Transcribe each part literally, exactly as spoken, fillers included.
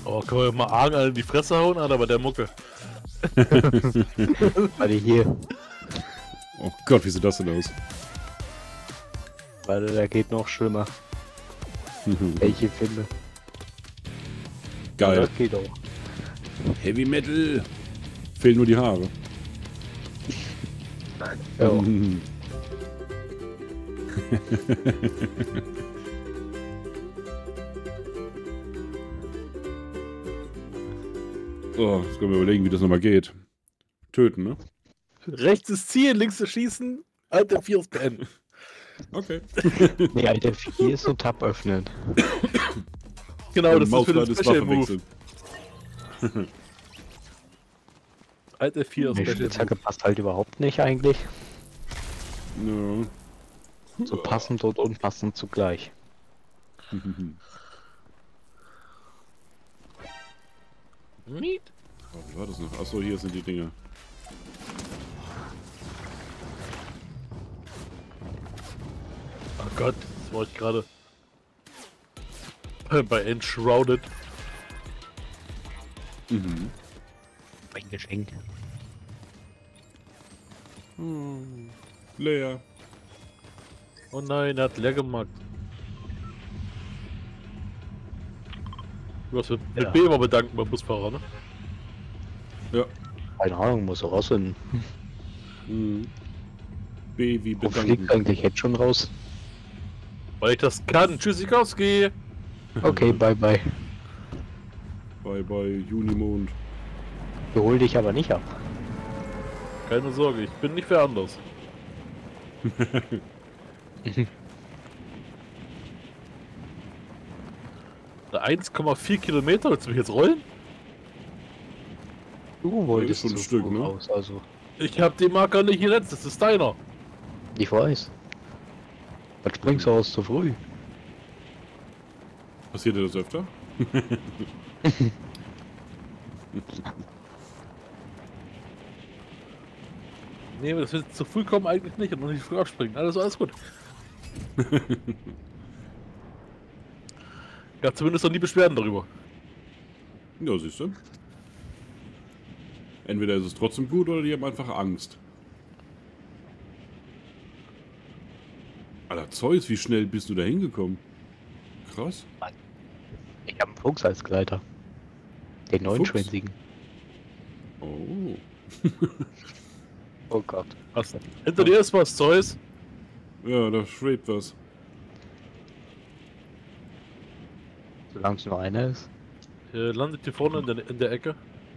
Oh, können wir mal Argen in die Fresse hauen, Alter, bei der Mucke. Warte, hier. Oh Gott, wie sieht das denn aus? Warte, da geht noch schlimmer. Welche Filme? Geil. Das geht auch. Heavy Metal. Fehlen nur die Haare. Ja. Oh, jetzt können wir überlegen, wie das nochmal geht. Töten, ne? Rechts ist ziehen, links ist schießen, Alter, vier ist beenden. Okay. Nee, Alter, vier ist so Tab öffnen. Genau, das ist für den Mausrad Special Move. wechseln. Alter, vier ist Die Special Spitzhacke Move. passt halt überhaupt nicht eigentlich. Ja. So passend und unpassend zugleich. Miet. Oh, wie war das noch? Achso, hier sind die Dinger. Oh Gott, das war ich gerade bei Enshrouded. Mhm. Ein Geschenk. Hm. Leer. Oh nein, er hat leer gemacht. Du hast mit Ja. B immer bedanken beim Busfahrer, ne? Ja. Keine Ahnung, muss er rausfinden. Mhm. B wie Wo fliegt bedanken. eigentlich jetzt schon raus? Weil ich das kann. Tschüssikowski! Okay, bye bye. Bye bye, Junimond. Wir holen dich aber nicht ab. Keine Sorge, ich bin nicht für anders. eins Komma vier Kilometer, willst du mich jetzt rollen? Du wolltest schon ein so Stück, früh ne? raus, also. Ich hab den Marker nicht gesetzt, das ist deiner. Ich weiß. Was springst du aus zu früh? Passiert dir das öfter? Nee, das wird zu früh kommen eigentlich nicht und noch nicht früh abspringen. Alles, alles gut. Ja, zumindest noch nie Beschwerden darüber. Ja, siehst du. Entweder ist es trotzdem gut oder die haben einfach Angst. Alter Zeus, wie schnell bist du da hingekommen? Krass. Ich habe einen Fuchs als Gleiter. Den neunschwänzigen. Oh. Oh Gott. Was? Hinter dir ist was, Zeus. Ja, da schwebt was. Solange es nur einer ist. Äh, landet hier vorne in der, in der Ecke.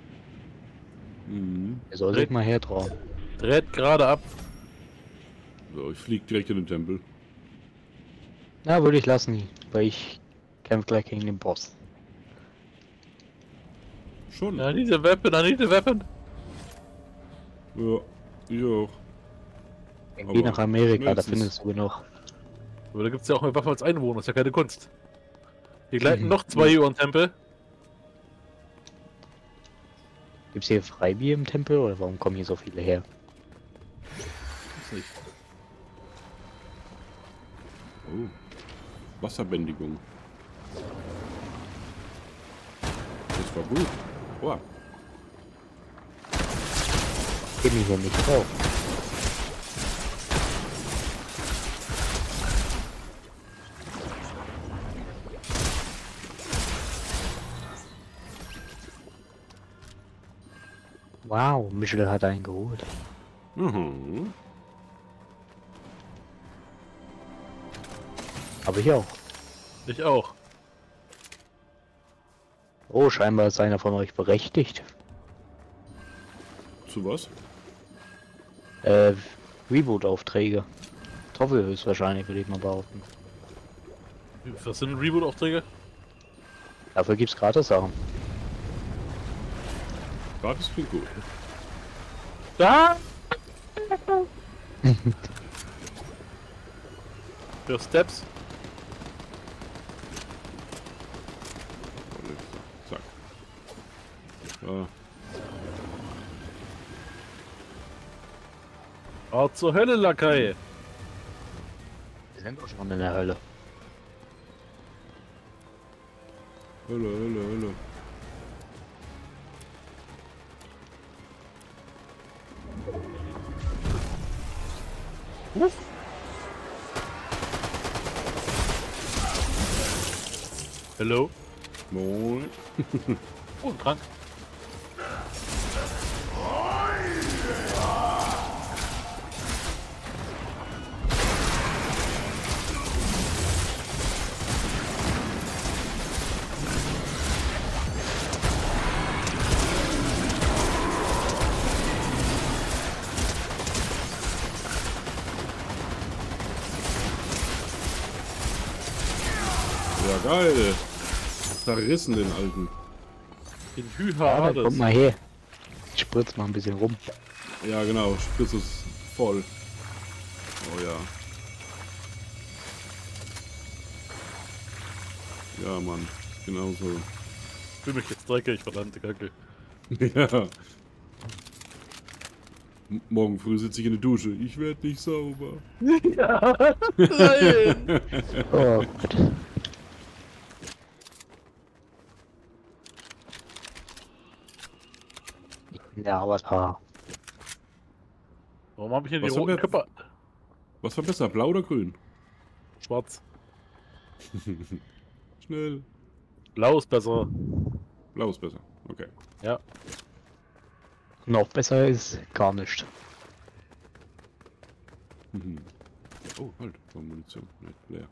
Mhm. Er soll sich mal hertrauen. Dreht gerade ab. So, ich flieg direkt in den Tempel. Na, würde ich lassen, weil ich kämpfe gleich gegen den Boss. Schon? I need a weapon, I need a weapon. Ja, ich auch. Geh Aber nach Amerika, da schnellstens. findest du genug. Aber da gibt's ja auch mehr Waffen als Einwohner, ist ja keine Kunst. Hier gleiten Mhm. noch zwei über den Tempel. Gibt's hier Freibier im Tempel oder warum kommen hier so viele her? Ist nicht. Oh. Wasserbändigung. Das war gut. Oh. Geh mir hier nicht drauf. Wow, Michel hat einen geholt. Mhm. Aber ich auch. Ich auch. Oh, scheinbar ist einer von euch berechtigt. Zu was? Äh, Reboot-Aufträge. Toffel höchstwahrscheinlich, würde ich mal behaupten. Was sind Reboot-Aufträge? Dafür gibt's gratis Sachen. Gratis klingt gut. Da! Für Steps. Zack. Ja. Oh, zur Hölle, Lakai. Wir sind doch schon in der Hölle. Hölle, Hölle, Hölle. Hello? Moin. Oh, ein Trank. Ja, geil. Zerrissen den alten. Den Ja, Hüha dann komm Hades. mal her. Ich spritz mal ein bisschen rum. Ja, genau. Spritz ist voll. Oh ja. Ja, Mann. Genau so. Ich fühle mich jetzt dreckig, verdammte Kacke. Ja. M morgen früh sitze ich in der Dusche. Ich werde nicht sauber. Ja, nein! Oh Gott. Ich bin der Avatar. Warum habe ich hier die Was roten haben wir- Köpfe? Was war besser, blau oder grün? Schwarz. Schnell. Blau ist besser. Blau ist besser. Okay. Ja. Noch besser ist gar nicht. Mhm. Oh, halt. War Munition. Nee, leer.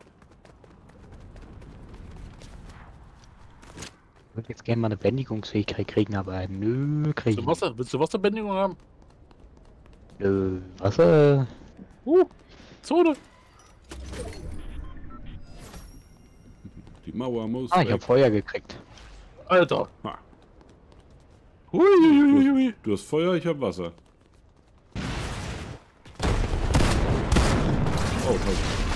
Ich würde jetzt gerne mal eine Bändigungsfähigkeit kriegen, aber nö, krieg Willst ich du, Wasser? Willst du Wasserbändigung haben? nicht. Nö, Wasser. Uh, Zone. Die Mauer muss Ah, ich weg. habe Feuer gekriegt. Alter. Ha. Hui, hui, hui, hui. Du hast Feuer, ich habe Wasser. Oh, halt.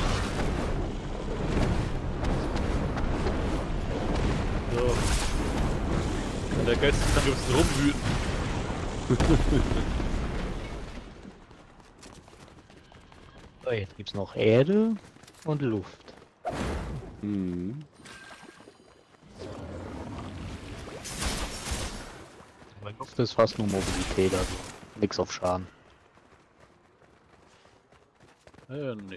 So. Der Geist kann ein bisschen rumwüten. So, jetzt gibt's noch Erde und Luft. Mhm. Aber Luft ist fast nur Mobilität, also nix auf Schaden. Äh, nee.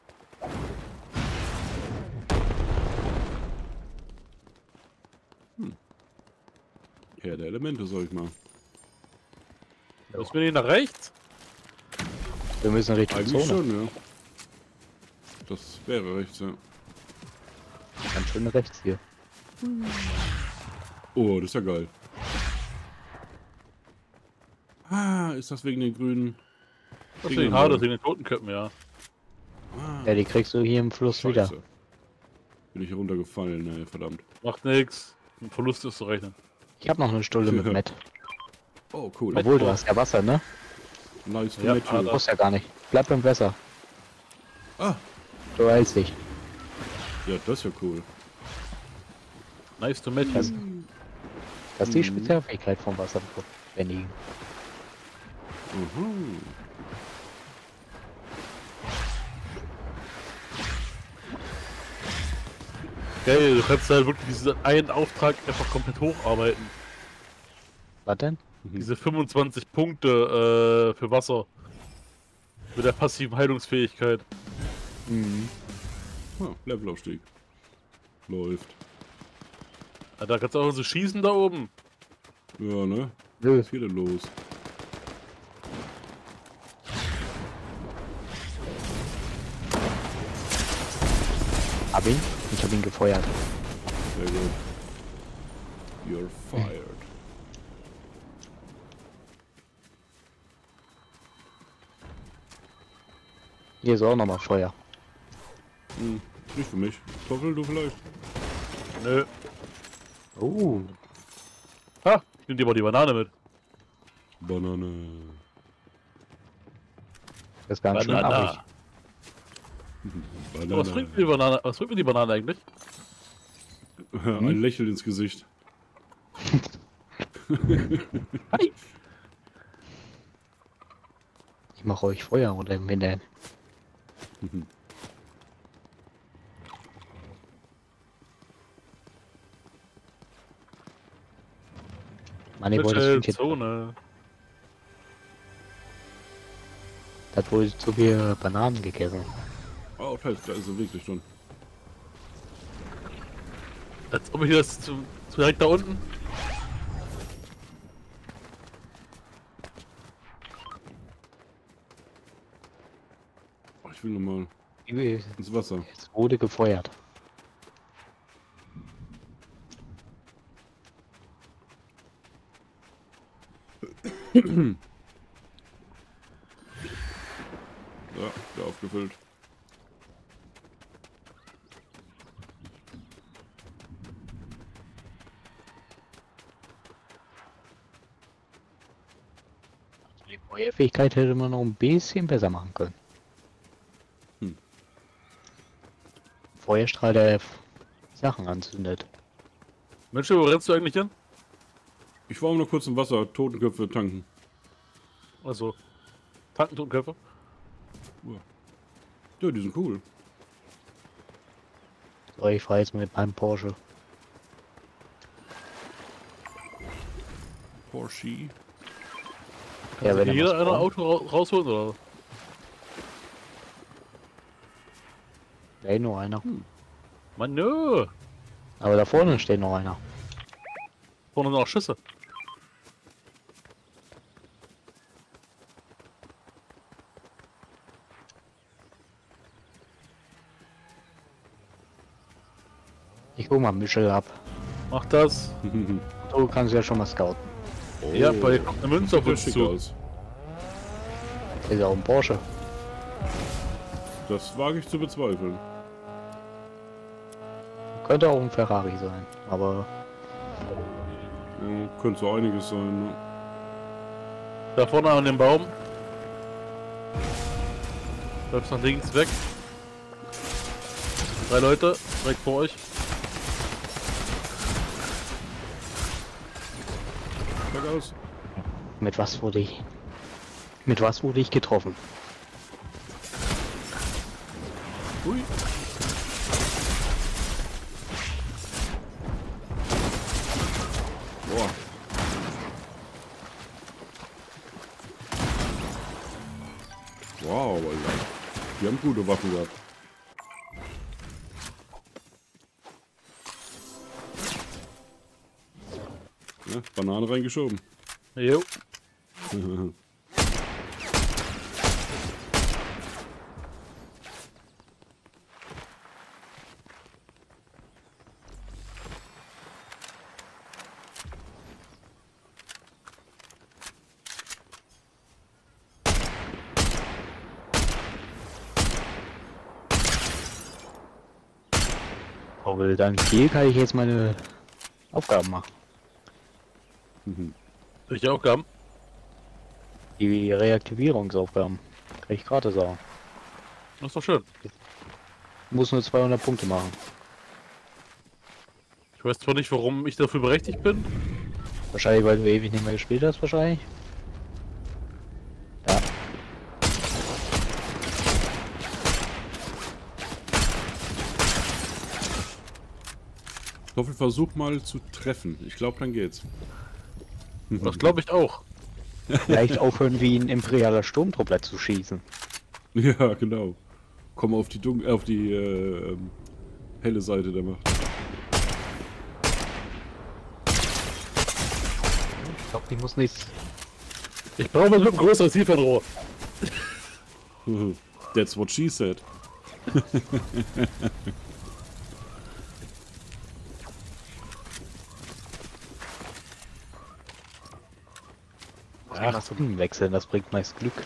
Herr der Elemente, soll ich mal. Müssen wir nicht nach rechts? Wir müssen Richtung Eigentlich Zone. schon, ja. Das wäre rechts, ja. Ganz schön rechts hier. Oh, das ist ja geil. Ah, ist das wegen den grünen? Das Dingern wegen da? Hades, wegen den Totenköpfen, ja. Ah, Ja, die kriegst du hier im Fluss wieder. Scheiße. Bin ich runtergefallen, ey, verdammt. Macht nix. Ein Verlust ist zu rechnen. Ich habe noch eine Stulle mit Ja. Matt. Oh, cool. Obwohl, du hast ja Wasser, ne? Nice to Ja, meet ah, you. da- Brauchst ja gar nicht. Bleib im Wasser. Ah, Du heilst dich. ja, das ist ja cool. Nice to meet you. Das, das ist die Mhm. Spezialfähigkeit vom Wasserbändigen. Mhm. Geil, du kannst halt wirklich diesen einen Auftrag einfach komplett hocharbeiten. Was denn? Mhm. Diese fünfundzwanzig Punkte äh, für Wasser. Mit der passiven Heilungsfähigkeit. Mhm. Ah, Levelaufstieg. Läuft. Ah, da kannst du auch so schießen da oben. Ja, ne? Nö. Was ist hier denn los? Hab ihn? Ich hab ihn gefeuert. Sehr gut. You're fired. Hier ist auch nochmal Feuer. Hm, nicht für mich. Toffel, du vielleicht? Nö. Oh. Ha, ich nehm dir mal die Banane mit. Banane. Das ist ganz schön affig. Banane. Banane. Was bringt mir die Banane? Was bringt mir die Banane eigentlich? Ein Lächeln ins Gesicht. Hi. Ich mache euch Feuer oder im Hintergrund. Mann, ich wollte das Mitchell, Viech jetzt, Zone. Hat wohl zu viel Bananen gegessen. Oh, fest, da ist er wirklich schon. Als ob ich das zu, zu direkt da unten. Oh, ich will nochmal Es ins Wasser. wurde gefeuert. Ja, wieder aufgefüllt. Die Feuerfähigkeit hätte man noch ein bisschen besser machen können. Hm. Feuerstrahl, der Sachen anzündet. Mensch, wo rennst du eigentlich hin? Ich war nur kurz im Wasser, Totenköpfe tanken. Also, tanken Totenköpfe. Ja, die sind cool. So, ich fahre jetzt mit meinem Porsche. Porsche. Ja, Kann wenn sich er jeder was ein braucht. Auto ra rausholen, oder? Nee, nur einer. Mann, nö. Aber da vorne steht noch einer. Vorne noch Schüsse. Ich guck mal Michel ab. Mach das. Du kannst ja schon mal scouten. Oh, Ja, bei kommt eine Münze auf sieht ja uns schick zu. aus. Ist ja auch ein Porsche. Das wage ich zu bezweifeln. Könnte auch ein Ferrari sein. Aber Ja, könnte so einiges sein. Ne? Da vorne an dem Baum. Läuft nach links weg. Drei Leute, direkt vor euch. Sag aus. mit was wurde ich? Mit was wurde ich getroffen? Ui. Boah. Wow, Alter. Die haben gute Waffen gehabt. Ja, Banane reingeschoben. Jo. Aber dann hier kann ich jetzt meine Aufgaben machen. Welche Aufgaben? Die Reaktivierungsaufgaben. Kann ich gerade sagen. Das ist doch schön. Muss nur zweihundert Punkte machen. Ich weiß zwar nicht, warum ich dafür berechtigt bin. Wahrscheinlich, weil du ewig nicht mehr gespielt hast, wahrscheinlich. Ja. Doppel versuch mal zu treffen. Ich glaube, dann geht's. Das glaube ich auch. Vielleicht aufhören wie ein imperialer Sturmtruppler zu schießen. Ja, genau. Komm auf die Dun auf die äh, ähm, helle Seite der Macht. Ich glaube, die muss nichts. Ich brauche mal so ein größeres Zielfernrohr. That's what she said. Ach, das wechseln, das bringt meist Glück.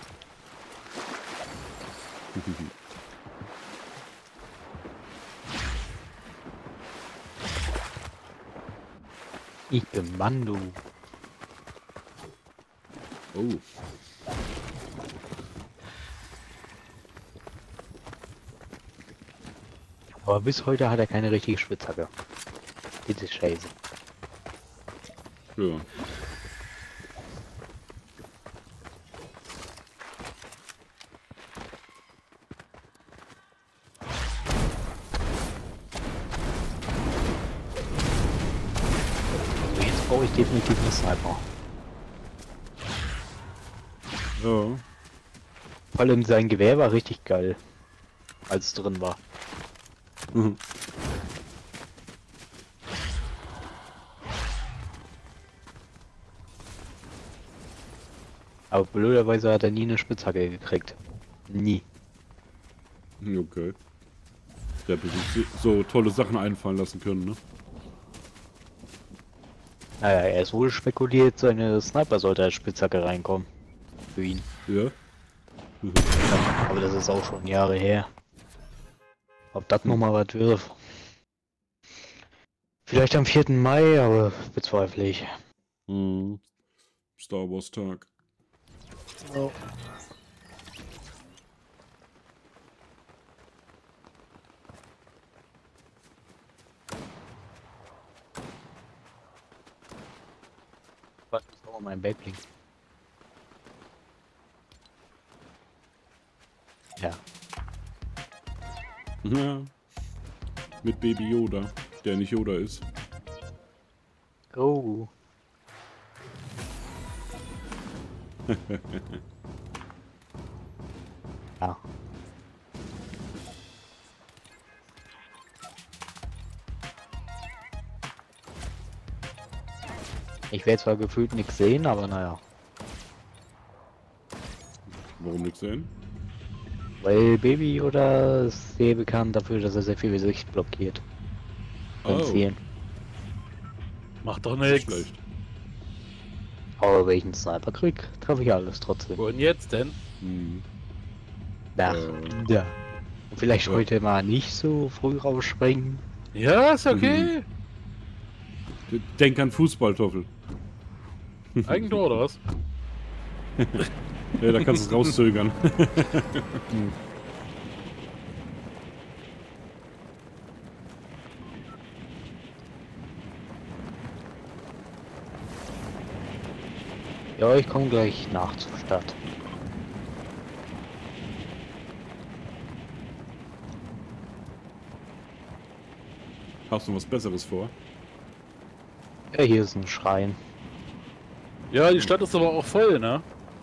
Ich bin Mando. Oh. Aber bis heute hat er keine richtige Spitzhacke. Bitte Scheiße. Ja. Also jetzt brauche ich definitiv einen Sniper. Ja. Vor allem sein Gewehr war richtig geil, als es drin war. Mhm. Aber blöderweise hat er nie eine Spitzhacke gekriegt. Nie. Okay. Der hat sich so tolle Sachen einfallen lassen können, ne? Naja, er ist wohl spekuliert, seine Sniper sollte als Spitzhacke reinkommen. Für ihn. Ja. Mhm. Ja, aber das ist auch schon Jahre her. Ob das nochmal was wird. Vielleicht am vierten Mai, aber bezweifle ich. Mhm. Star Wars Tag. Oh. Was ist auch mein Backling? Ja. Ja. Mit Baby Yoda, der nicht Yoda ist. Oh. Ja. Ich werde zwar gefühlt nichts sehen, aber naja. Warum nichts sehen? Weil Baby oder ist sehr bekannt dafür, dass er sehr viel Sicht blockiert. Beim Oh, Zielen. Macht doch nicht nichts. schlecht. Aber wenn ich einen Sniper krieg, treffe ich alles trotzdem. Wohin jetzt denn? Hm. Ja. Äh. Ja. Und vielleicht Ja. heute mal nicht so früh rausspringen. Ja, ist okay. Denk an Fußball, Toffel. Eigentor oder was? Ja, da kannst du es rauszögern. Hm. Ja, ich komme gleich nach zur Stadt. Hast du was Besseres vor? Ja, hier ist ein Schrein. Ja, die Stadt ist aber auch voll, ne?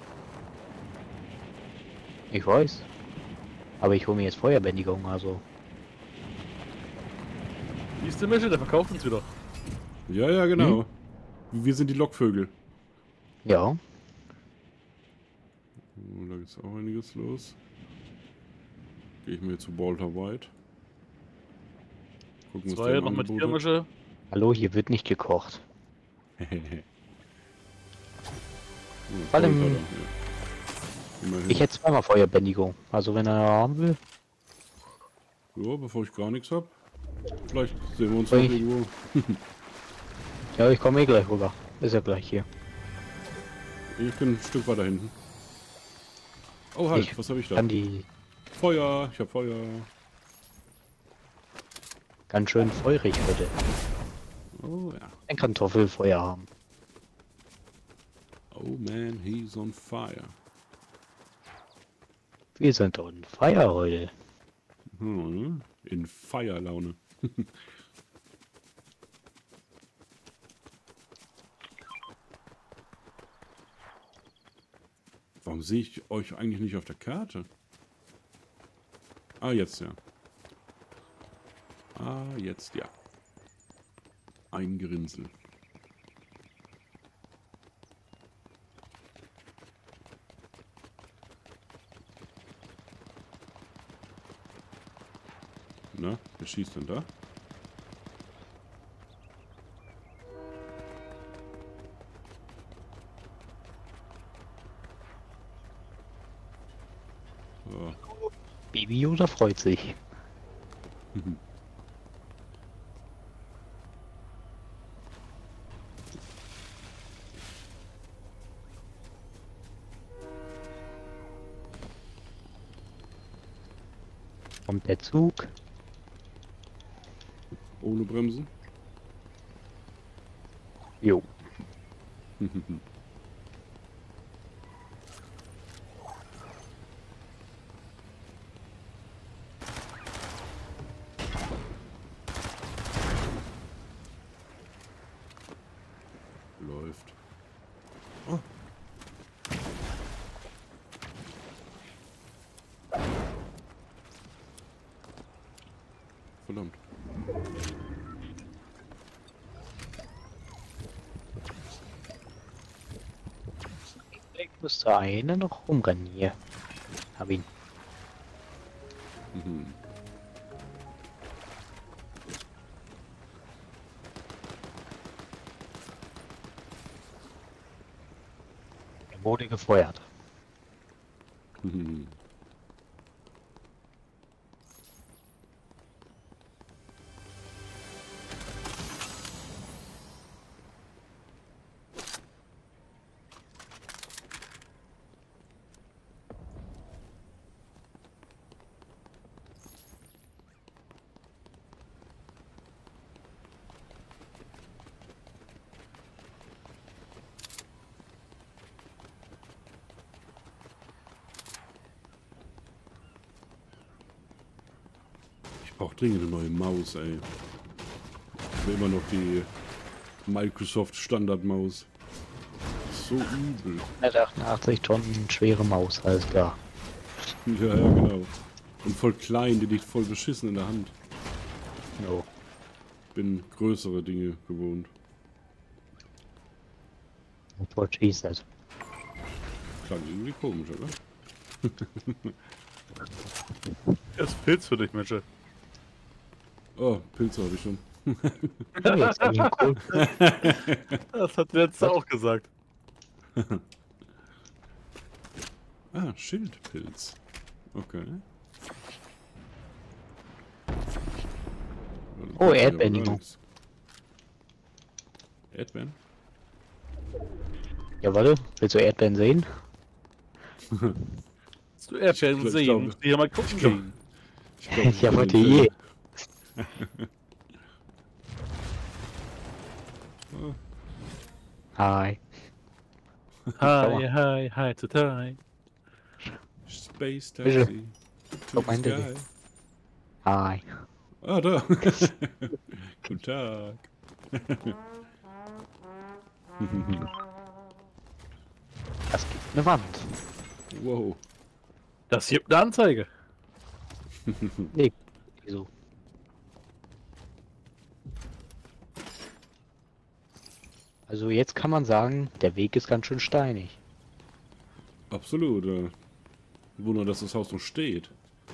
Ich weiß. Aber ich hole mir jetzt Feuerbändigung, also. Siehst du, Michel, der verkauft uns wieder. Ja, ja, genau. Wir sind die Lockvögel. Ja. Oh, da ist auch einiges los. Gehe ich mir zu Walter White. Gucken, was Zwei der noch im mit Angebot dir, hat. Michel. Hallo, hier wird nicht gekocht. Ja, Vor allem- Walter da, ja. Immerhin. Ich hätte zweimal Feuerbändigung. Also wenn er haben will. Ja, bevor ich gar nichts hab. Vielleicht sehen wir uns Soll noch ich- irgendwo. Ja, ich komme eh gleich rüber. Ist ja gleich hier. Ich bin ein Stück weiter hinten. Oh halt, Ich was habe ich da? Kann die Feuer, ich hab Feuer. ganz schön feurig heute. Oh ja. Ein Kartoffelfeuer haben. Oh man, he's on fire. Wir sind on fire heute. Hm, in Feierlaune. Warum sehe ich euch eigentlich nicht auf der Karte? Ah, jetzt ja. Ah, jetzt ja. Ein Gerinnsel. Na, wer schießt denn da? So. Baby Yoda freut sich. Kommt der Zug? Ohne Bremsen? Jo. Läuft. Oh. verdammt. Ich müsste eine noch rumrennen hier. Hab ihn. Mhm. Er wurde gefeuert. Mhm. Ich brauche dringend eine neue Maus, ey. Ich will immer noch die Microsoft Standardmaus. So übel. hundertachtundachtzig Tonnen schwere Maus, alles klar. Ja, ja, genau. Und voll klein, die liegt voll beschissen in der Hand. Jo. Bin größere Dinge gewohnt. That's what she said. Klang irgendwie komisch, oder? Er ist Pilz für dich, Mensch. Oh, Pilze habe ich schon. Ja, jetzt hab ich ihn cool. Das hat der letzte auch gesagt. Ah, Schildpilz. Okay. Oh, Erdbeeren, Nico. Erdbeeren? Ja, warte. Willst du Erdbeeren sehen? Hast du Erdbeeren Ich glaub- ich sehen? glaub- Musst du hier mal gucken ich glaub- gehen. Ich glaub, ich Ja, bin wollte den je. Film. Hi. Hi, hi, hi, total. Space Bitte. Taxi. To Guck the mal sky. hinter dir. Hi. Ah, da. Guten Tag. Das gibt eine Wand. Wow. Das gibt eine Anzeige. Nee, wieso? Also jetzt kann man sagen, der Weg ist ganz schön steinig. Absolut. Ja. Wunder, dass das Haus noch steht.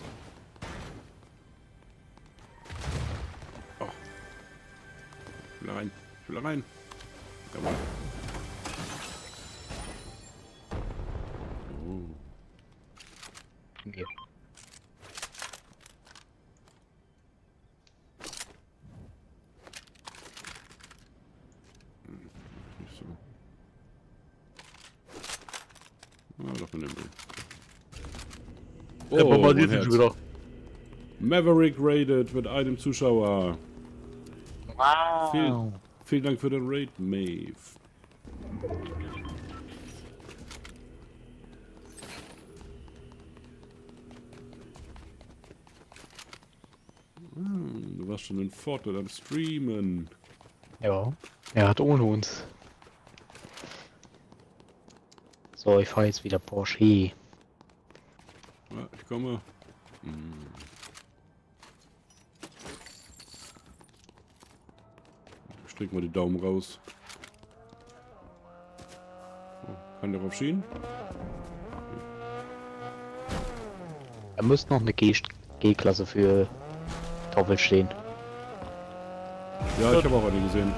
Oh. Ich will rein. Ich will rein. Jawohl. Oh. Hier. Nicht so. Ah, doch in dem Bild. Er bombardiert mein ihn Herz. schon wieder. Maverick raided mit einem Zuschauer. Wow. Vielen, vielen Dank für den Raid, Maeve. Hm, du warst schon in Fortnite am Streamen. Ja, er hat ohne uns. So, ich fahre jetzt wieder Porsche. Ja, ich komme. Hm. Ich streck mal die Daumen raus. Oh, kann der auf Schienen? Da müsste noch eine G- G-Klasse für Toffel stehen. Ja, ich habe auch eine gesehen.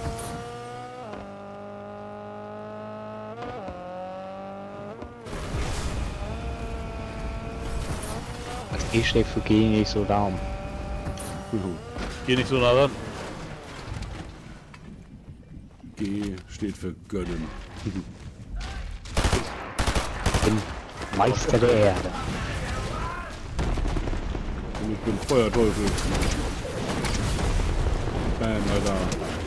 Das G steht für G nicht so Daumen. Juhu. Geh nicht so nah ran. G steht für gönnen. Ich bin Meister der Erde. Und ich bin Feuerteufel. Bam, Alter.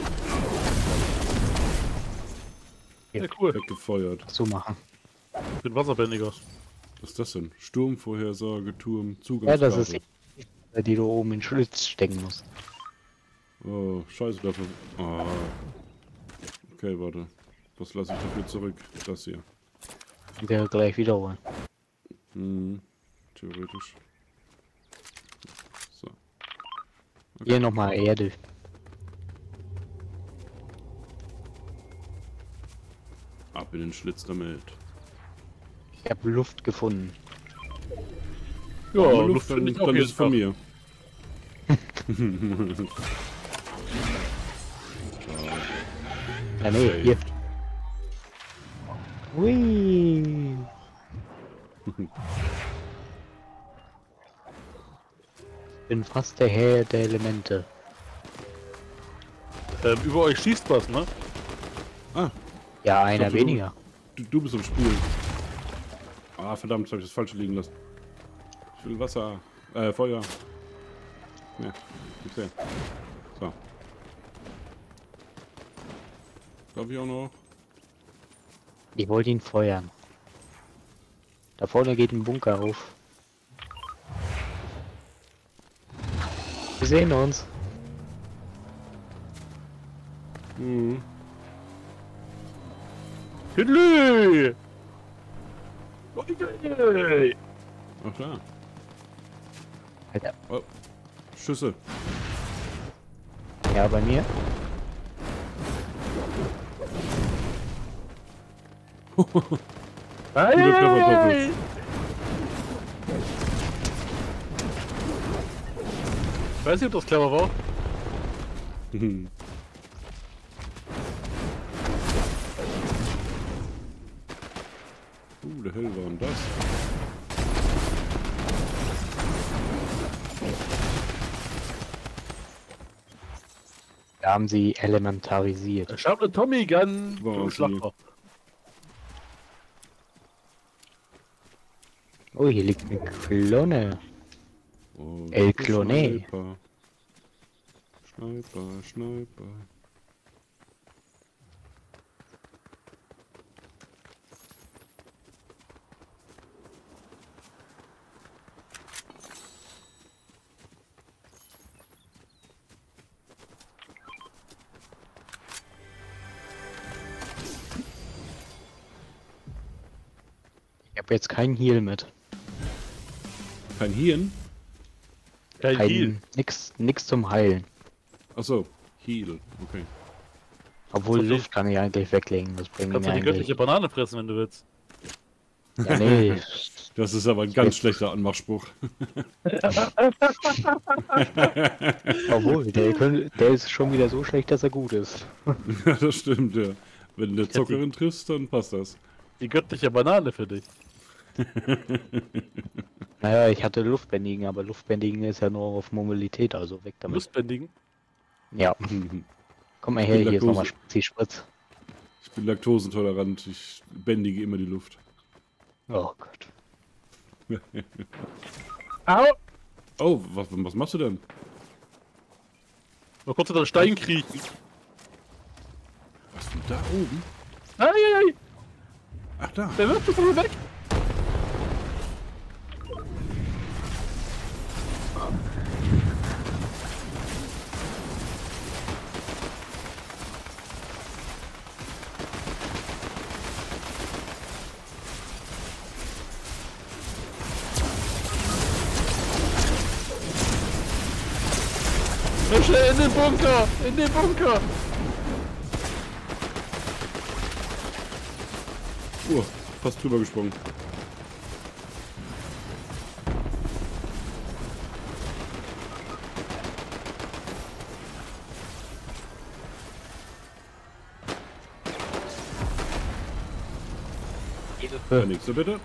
Ja, cool. Weggefeuert. So machen. Ich bin Wasserbändiger. Was ist das denn? Sturmvorhersage, Turm, Ja, Zugangskarte. das ist die, die du oben in den Schlitz stecken musst. Oh, scheiße dafür. Ah. Okay, warte. Was lasse ich dafür zurück? Das hier. Und wir gleich wiederholen. Hm. Theoretisch. So. Hier nochmal Erde. Ab in den Schlitz damit. Ich habe Luft gefunden. Ja, Aber Luft dann, finde ich auch dann jeden ist es von Tag. mir. Ja, nee, hier. Hui. Ich bin fast der Herr der Elemente. Ähm, über euch schießt was, ne? Ah, Ja, einer dachte, weniger. du, du bist am Spielen. Ah, verdammt, habe ich das falsche liegen lassen. Ich will Wasser. Äh, Feuer. Ja, gibt's her. So. Darf ich auch noch? Ich wollte ihn feuern. Da vorne geht ein Bunker auf. Wir sehen uns. Mhm. Hüdlü! Ui. Ach klar. Alter. Oh. Schüsse. Ja, bei mir. Ei, Guter Treffer, ei, Doppel. ei. Ich weiß nicht, ob das clever war. Mhm. Uh, der Hell war denn das? Da haben sie elementarisiert. Ich hab eine Tommy Gun. War Du sie. Schlachter. Oh, hier liegt eine Klone. Oh, El der Cloné. Schneiper. Schneiper, Schneiper. Ich habe jetzt keinen Heal mit. Kein Hirn? Kein Kein, Heal. nix, nix zum Heilen. Achso, Heal. Okay. Obwohl Okay. Luft kann ich eigentlich weglegen. Das bringt Kannst mir du die eigentlich. göttliche Banane fressen, wenn du willst. Ja, nee. Das ist aber ein ganz schlechter Anmachspruch. Obwohl, der, können, der ist schon wieder so schlecht, dass er gut ist. Ja, das stimmt, ja. Wenn du eine Zockerin triffst, dann passt das. Die göttliche Banane für dich. Naja, ich hatte Luftbändigen, aber Luftbändigen ist ja nur auf Mobilität, also weg damit. Lustbändigen. Ja, komm mal her, bin hier ist nochmal Laktose. Spritz. Ich bin laktosentolerant, ich bändige immer die Luft. Oh Gott. Au! Oh, was, was machst du denn? Mal kurz unter den Stein kriechen. Was von da oben? Ei, ei, ei. Ach da. Der wirft uns aber weg. Na schnell in den Bunker! In den Bunker! Oh, fast drüber gesprungen. Der nächste bitte.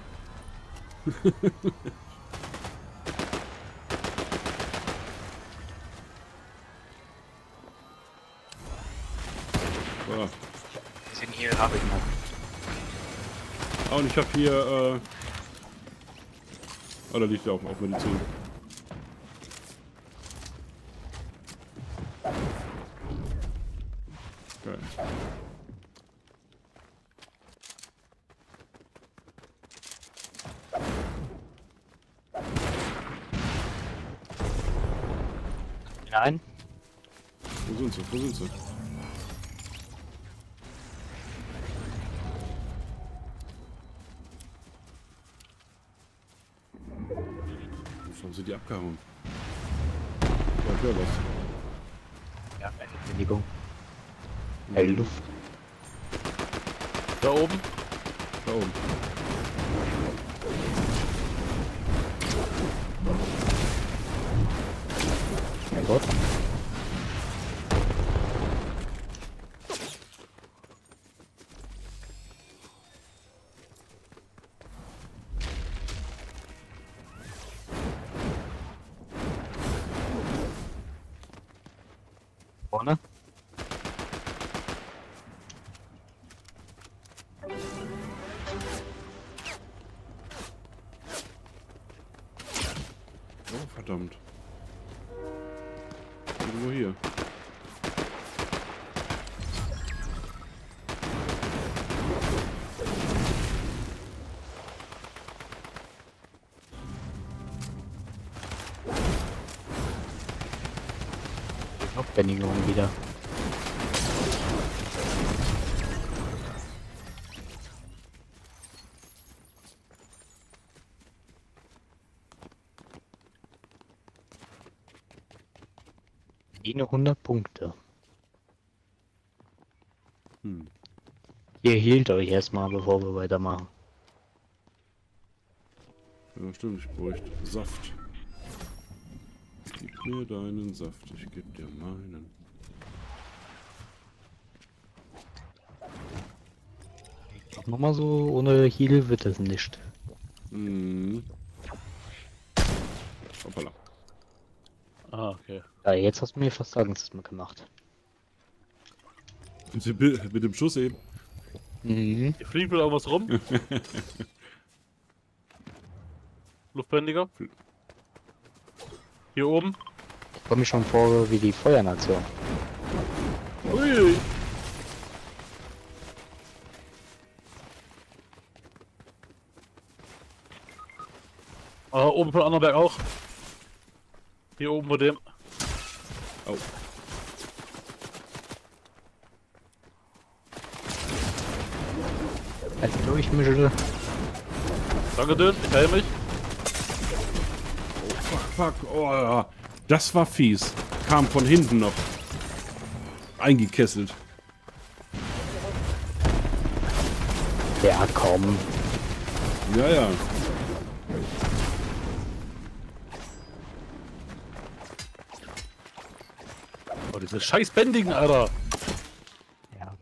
So. Bisschen Heal habe ich noch. Ah, und ich habe hier, äh... Oh, da liegt ja auch auf Medizin. Geil. Nein? Wo sind sie? Wo sind sie? Wovon sind die abgehauen? Ja, klar, was. Entschuldigung. Hey, Luft. Da oben. Da oben. Mein Gott. Vorne? Oh, verdammt. Irgendwo hier. Hauptbändigung wieder. hundert Punkte. Hm. Ihr hielt euch erstmal, bevor wir weitermachen. Ja, stimmt, ich bräuchte Saft. Gib mir deinen Saft, ich geb dir meinen. Nochmal so, ohne Heal wird es nicht. Mhm. Hoppala. Ah, okay. Ja, jetzt hast du mir fast Angst gemacht. Mit dem, Bi- mit dem Schuss eben. Mhm. Hier fliegt wieder irgendwas rum. Luftbändiger. Hier oben. Ich komme mich schon vor wie die Feuernation. Ui. Ah, oben von anderen Berg auch. Hier oben vor dem. Oh. Also durchmische. Danke, Dünn. Ich heile mich. Oh, fuck, fuck. Oh, das war fies. Kam von hinten noch. Eingekesselt. Ja, komm. Ja, ja. Oh, diese scheiß Bändigen, Alter. Ja.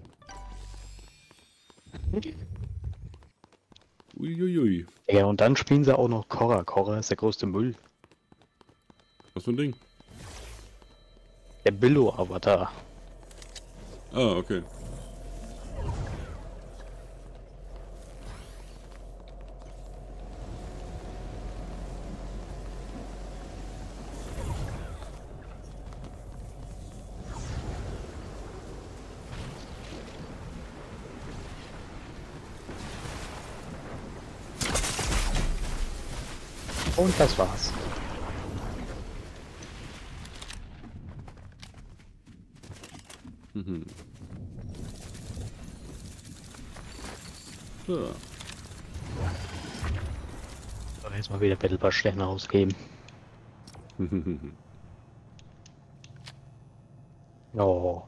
Uiuiui. Ja, und dann spielen sie auch noch Korra. Korra ist der größte Müll. Was für ein Ding? Der Billo-Avatar. Ah, okay. Und das war's. Mhm. So. So, jetzt mal wieder Battle Pass Sterne ausgeben. Oh.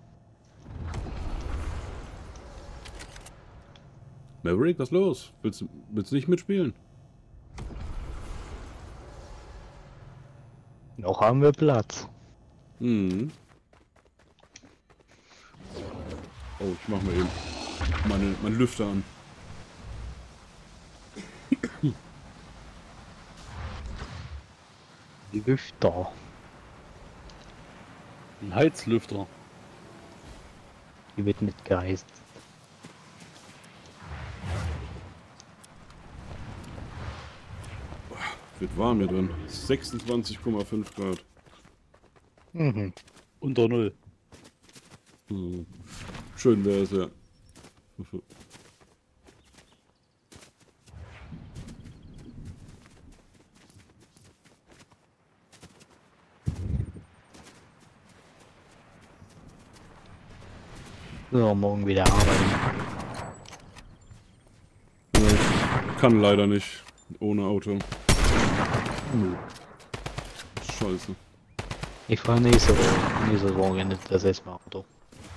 Maverick, was los? Willst du willst du nicht mitspielen? Noch haben wir Platz. Mhm. Oh, ich mach mal eben meine, meine Lüfter an. Lüfter. Ein Heizlüfter. Die wird mitgeheizt. Wird warm hier drin. sechsundzwanzig Komma fünf Grad. Mhm. Unter Null. Mhm. Schön wäre es, ja. So, morgen wieder arbeiten. Kann leider nicht. Ohne Auto. Scheiße. Ich fahre nächste Woche, nächstes Wochenende das erste Mal Auto.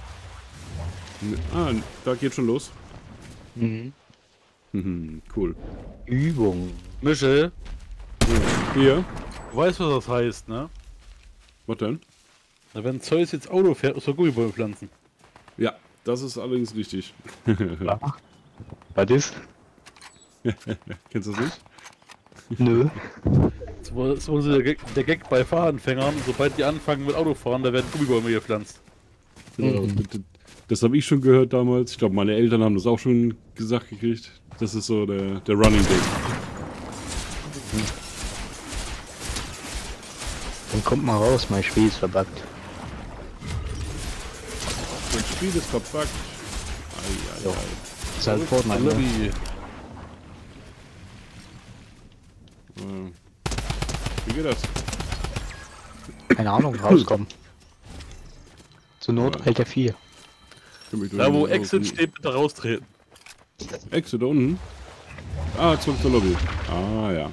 Ah, da geht schon los. Mhm. Mhm, cool. Übung. Michel, Hier. du weißt, was das heißt, ne? Was denn? Na, wenn Zeus jetzt Auto fährt, muss er Gummibäume pflanzen. Ja, das ist allerdings richtig. Was ist? Kennst du das nicht? Nö. Das war, das war so der Gag, der Gag bei Fahranfängern. Sobald die anfangen mit Autofahren, da werden Gummibäume gepflanzt. Genau. Mhm. Das, das habe ich schon gehört damals. Ich glaube, meine Eltern haben das auch schon gesagt gekriegt. Das ist so der, der Running Gag. Dann kommt mal raus, mein Spiel ist verbuggt. Das Spiel ist verpackt. Ei, ei, Jo. ei. Das ist halt Fortnite, ne? Lobby. Äh, Wie geht das? Keine Ahnung, rauskommen. Zur Not Ja. Alter vier. Kann mich Da wo durch- Exit steht, bitte raustreten. Exit da unten? Ah, zurück zur Lobby. Ah, ja.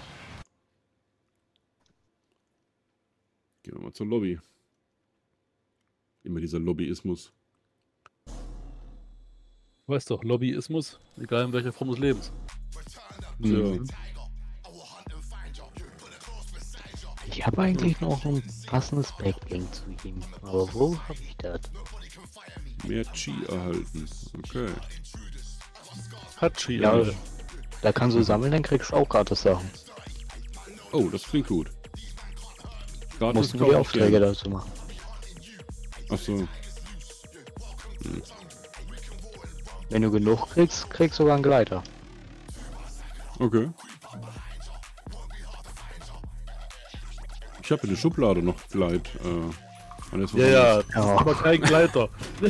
Gehen wir mal zur Lobby. Immer dieser Lobbyismus. Weißt doch, Lobbyismus, egal in welcher Form des Lebens. Ja. Ich habe eigentlich noch ein passendes Backbling zu ihm. Aber wo habe ich das? Mehr Chi erhalten. Okay. Hatschi, Ja, Alter. da kannst du sammeln, dann kriegst du auch gratis Sachen. Oh, das klingt gut. Gratis Musst du die kaufe ich Aufträge gerne. dazu machen. Achso. Wenn du genug kriegst, kriegst du sogar einen Gleiter. Okay. Ich habe in der Schublade noch Gleit. Äh, und jetzt was Ja, ja, anderes. das ist aber kein Gleiter.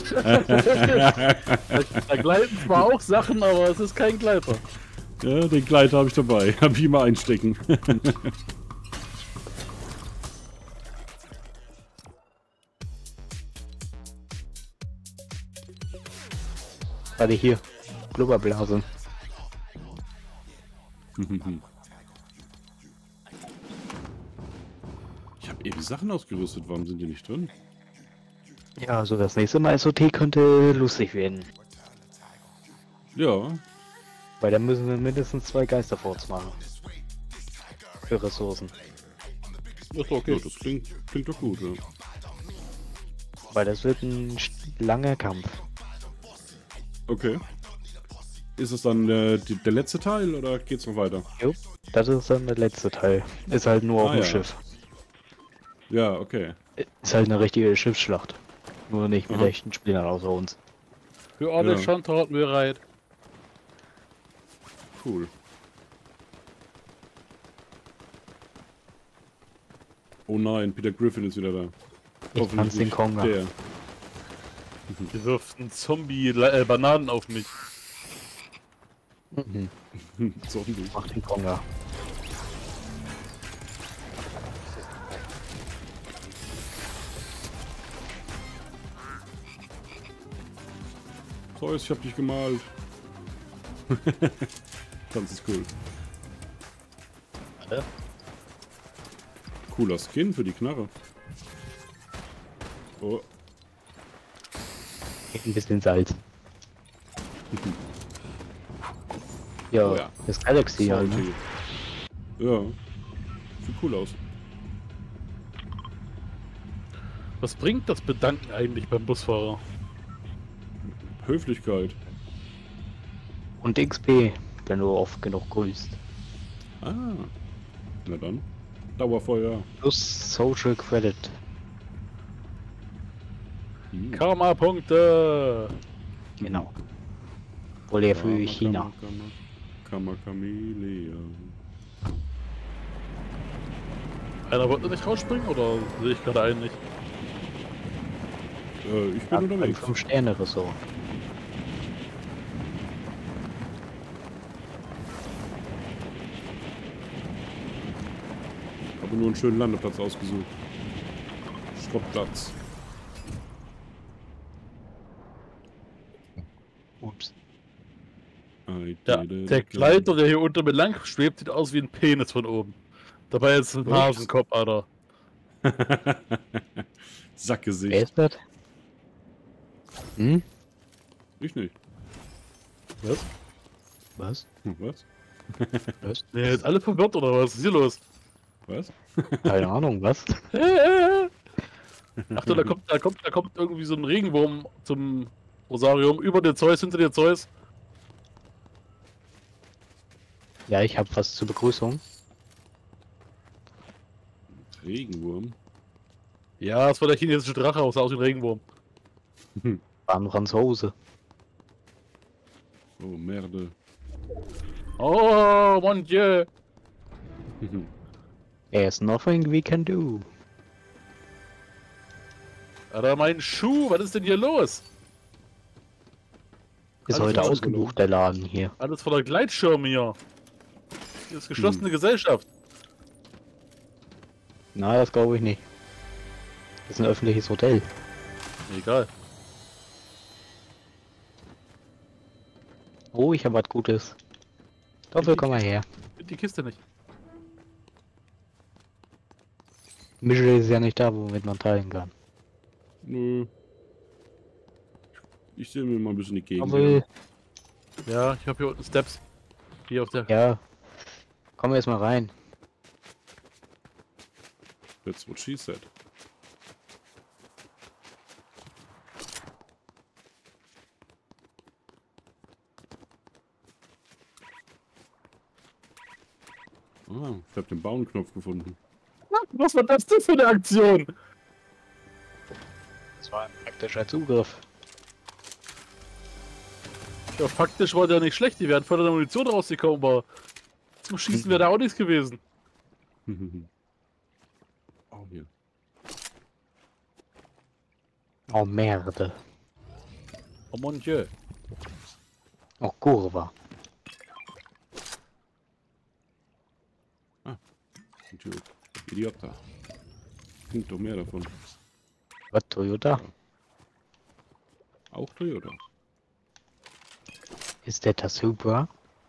Da gleiten zwar auch Sachen, aber es ist kein Gleiter. Ja, den Gleiter habe ich dabei. Hab ich immer einstecken. Warte hier. Blubberblase. Ich habe eben Sachen ausgerüstet. Warum sind die nicht drin? Ja, also das nächste Mal S O T könnte lustig werden. Ja. Weil da müssen wir mindestens zwei Geisterforts machen. Für Ressourcen. Das ist ja okay. das klingt, klingt doch gut. Ja. Weil das wird ein sch- langer Kampf. Okay. Ist es dann äh, die, der letzte Teil oder geht's noch weiter? Jo, das ist dann der letzte Teil. Ist halt nur auf Ah, dem ja. Schiff. Ja, okay. Ist halt eine richtige Schiffsschlacht. Nur nicht mit Aha. echten Spielern außer uns. Für alle Ja. Standorten bereit. Cool. Oh nein, Peter Griffin ist wieder da. Ich tanz den Konga. Der. Ihr wirft ein Zombie äh, Bananen auf mich. Mhm. Zombie. Mach den Konga. Zeus, ich hab dich gemalt. Das ist cool. Warte. Cooler Skin für die Knarre. Oh, Ein bisschen Salz. Ja, Oh ja. das Galaxy halt, ne? salty. Ja. Sieht cool aus. Was bringt das Bedanken eigentlich beim Busfahrer? Höflichkeit. Und X P, wenn du oft genug grüßt. Ah. Na dann. Dauerfeuer. Plus Social Credit. Hm. Karma-Punkte! Genau. Wohl eher für Kama, China. Kama, Kama, Kama, Chameleon. Einer wollte nicht rausspringen oder sehe ich gerade einen nicht? Äh, ich bin Ja, ein unterwegs. fünf Sterne Ressort. Habe nur einen schönen Landeplatz ausgesucht. Schrottplatz. Ups. I Ja, did it der again. Gleiter, der hier unter mir lang schwebt, sieht aus wie ein Penis von oben. Dabei ist es ein Ups. Hasenkopf, Alter. Wer Sackgesicht. ist das? Hm? Ich nicht. Was? Was? Hm, was? Was? Nee, jetzt alle verwirrt oder was ist hier los? Was? Keine Ahnung, was? Ach du, da kommt, da kommt, da kommt irgendwie so ein Regenwurm zum Rosarium. Über der Zeus, hinter der Zeus. Ja, ich habe was zur Begrüßung. Regenwurm? Ja, das war der chinesische Drache aus, aus dem Regenwurm. War ein Franzose. Oh, Merde. Oh, mon Dieu. There's nothing we can do. Alter, mein Schuh, was ist denn hier los? Ist Alles heute klar, ausgebucht, der Laden hier. Alles voller Gleitschirme hier. Hier ist geschlossene Gesellschaft. Na, das glaube ich nicht. Das ist ein öffentliches Hotel. Egal. Oh, ich habe was Gutes. Dafür komm mal her. Die Kiste nicht. Michel ist ja nicht da, womit man teilen kann. Nö. Ich sehe mir mal ein bisschen die Gegend Aber, an. Ja, ich habe hier unten Steps. Hier auf der... ja. Komm erst mal rein. That's what she said. Ah, ich habe den Bauenknopf gefunden. Was war das denn für eine Aktion? Das war ein praktischer Zugriff. Ja, faktisch war der nicht schlecht. Die wären voll der Munition rausgekommen, aber zum Schießen wäre da auch nichts gewesen. Oh, hier. Oh, Merde. Oh mon Dieu. Oh, Kurva. Idiot. Idiota. Gibt doch mehr davon. Was, Toyota? Auch Toyota. Ist der das Supra?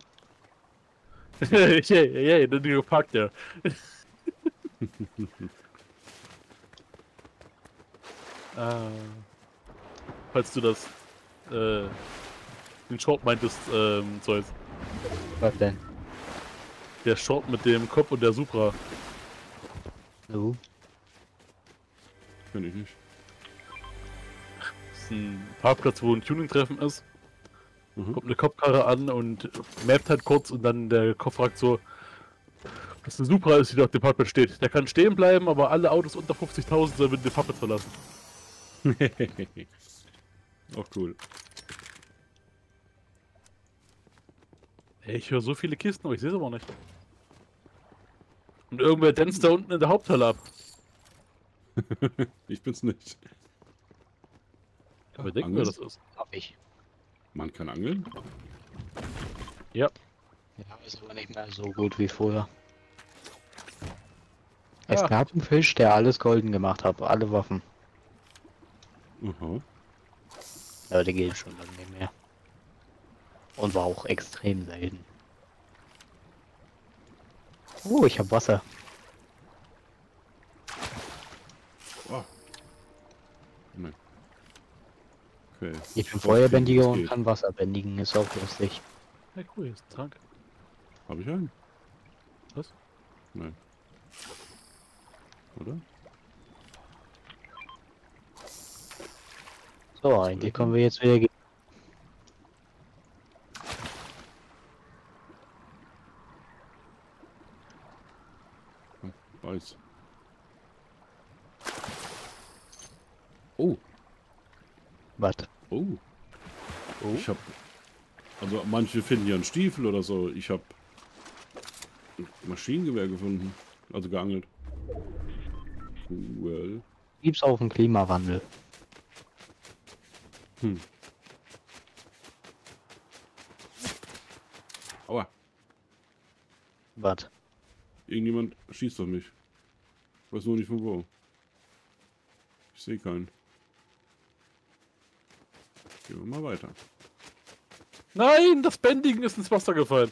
Hey, hey, hey, den gepackt, ja. ah, falls du das, äh, den Short meintest, ähm, Zeus. Was denn? Der Short mit dem Kopf und der Supra. No. Kenn ich nicht. Das ist ein Parkplatz, wo ein Tuning-Treffen ist. Mhm. Kommt eine Kopfkarre an und mappt halt kurz und dann der Kopf fragt so, dass eine Supra ist, die da auf dem Parkplatz steht. Der kann stehen bleiben, aber alle Autos unter fünfzigtausend sollen den Parkplatz verlassen. Auch cool. Ey, ich höre so viele Kisten, aber ich sehe sie aber nicht. Und irgendwer danst da unten in der Haupthalle ab. Ich bin's nicht. Aber denken Angeln? wir, das ist. Hab ich. Man kann angeln? Ja. Ja, ist aber nicht mehr so gut wie früher. Es Ja. gab einen Fisch, der alles golden gemacht hat, alle Waffen. Aha. Aber der geht schon lange nicht mehr. Und war auch extrem selten. Oh, ich hab Wasser. Oh. Nein. Okay. Ich bin Okay, Feuerbändiger das und geht. kann Wasser bändigen, ist auch lustig. Ja, cool, hier ist ein Trank. Habe ich einen? Was? Nein. Oder? So, eigentlich können wir jetzt wieder gehen. Weiß. Oh. Was? Oh. Oh. Ich hab. Also manche finden ja einen Stiefel oder so. Ich hab ein Maschinengewehr gefunden. Also geangelt. Cool. Gibt's auf den Klimawandel. Hm. Aua. Was? Irgendjemand schießt auf mich. Ich weiß nur nicht von wo. Ich sehe keinen. Gehen wir mal weiter. Nein, das Bändigen ist ins Wasser gefallen.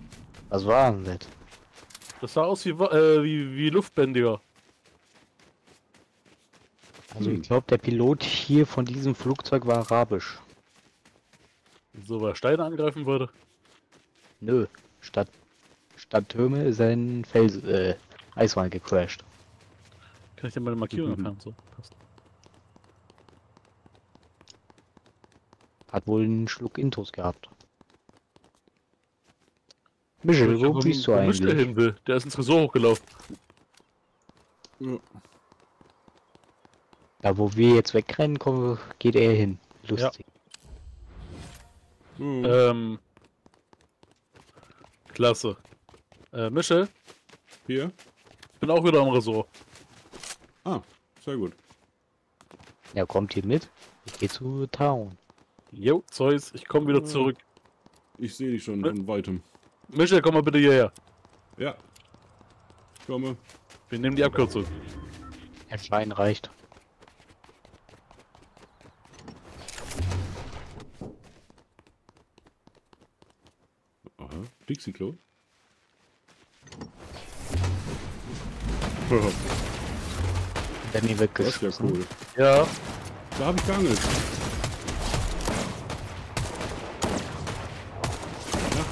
Was war denn das? Das sah aus wie, Wa- äh, wie, wie Luftbändiger. Also Hm. ich glaube, der Pilot hier von diesem Flugzeug war arabisch. So, weil er Steine angreifen würde. Nö, statt, statt Türme ist ein Fels, äh, Eiswand gecrashed. Kann ich dir meine Markierung Mhm. entfernen? So, passt. Hat wohl einen Schluck Intus gehabt. Ich Michel, weiß nicht, wo bist du wo Misch der eigentlich? hin will. Der ist ins Resort hochgelaufen. Ja. Da wo wir jetzt wegrennen, kommen, geht er hin. Lustig. Mhm. Ähm. Klasse. Äh, Michel, Hier? ich bin auch wieder am Resort. Ah, sehr gut. Ja, kommt hier mit. Ich gehe zu Town. Jo, Zeus, ich komme wieder Ah. zurück. Ich sehe dich schon Ne? von weitem. Michel, komm mal bitte hierher. Ja. Ich komme. Wir nehmen die Abkürzung. Der Schein reicht. Aha. Dixie-Klo. Dann hier Das ist ja weggeschossen. cool. Ja, Da habe ich geangelt. Ja.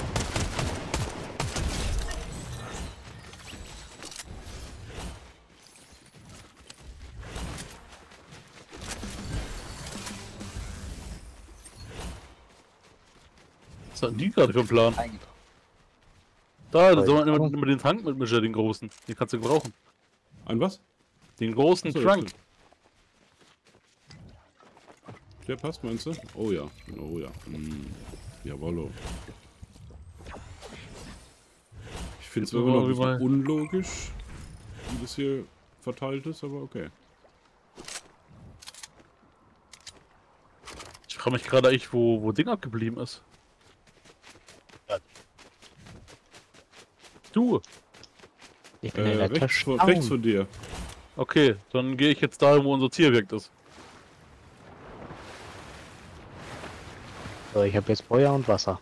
was hatten die gerade für einen Plan? Da, da Toll. soll man immer, immer den Tank mit Michel, den großen. Den kannst du gebrauchen. Ein was? Den großen Achso, Trunk. jetzt- Der passt, meinst du? Oh ja. Oh ja. Hm. Jawollo. Ich finde es Jetzt immer noch ein wollen wir bisschen mal- unlogisch, wie das hier verteilt ist, aber okay. Ich frage mich gerade eigentlich, wo, wo Ding abgeblieben ist. Ja. Du, Ich bin Äh, in der rechts, Tasche. von, rechts von dir. okay, dann gehe ich jetzt dahin, wo unser Tierobjekt ist. So, ich habe jetzt Feuer und Wasser.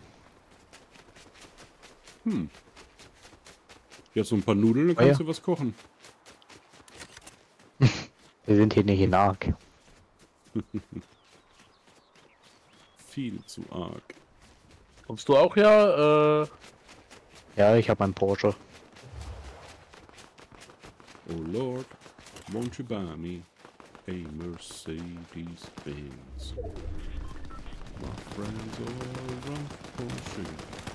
Hm. Jetzt so ein paar Nudeln, dann Ah, ja. kannst du was kochen. Wir sind hier nicht in Ark. Viel zu arg. Kommst du auch her? Äh, Ja, ich habe einen Porsche. Oh Lord, won't you buy me a Mercedes Benz? My friends all run Porsche.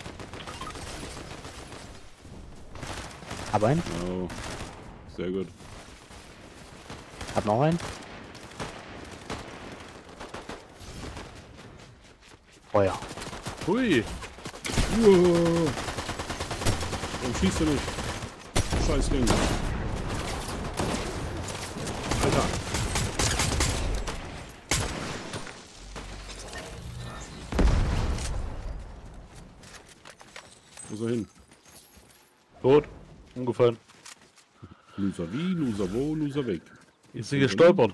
Hab einen? Oh, sehr gut. Hab noch einen? Feuer. hui, Wow. Warum schießt du nicht? Scheiß Ding. Alter. Wo ist er hin? tot, umgefallen. Loser wie, loser wo, loser weg. Jetzt hier stolpern.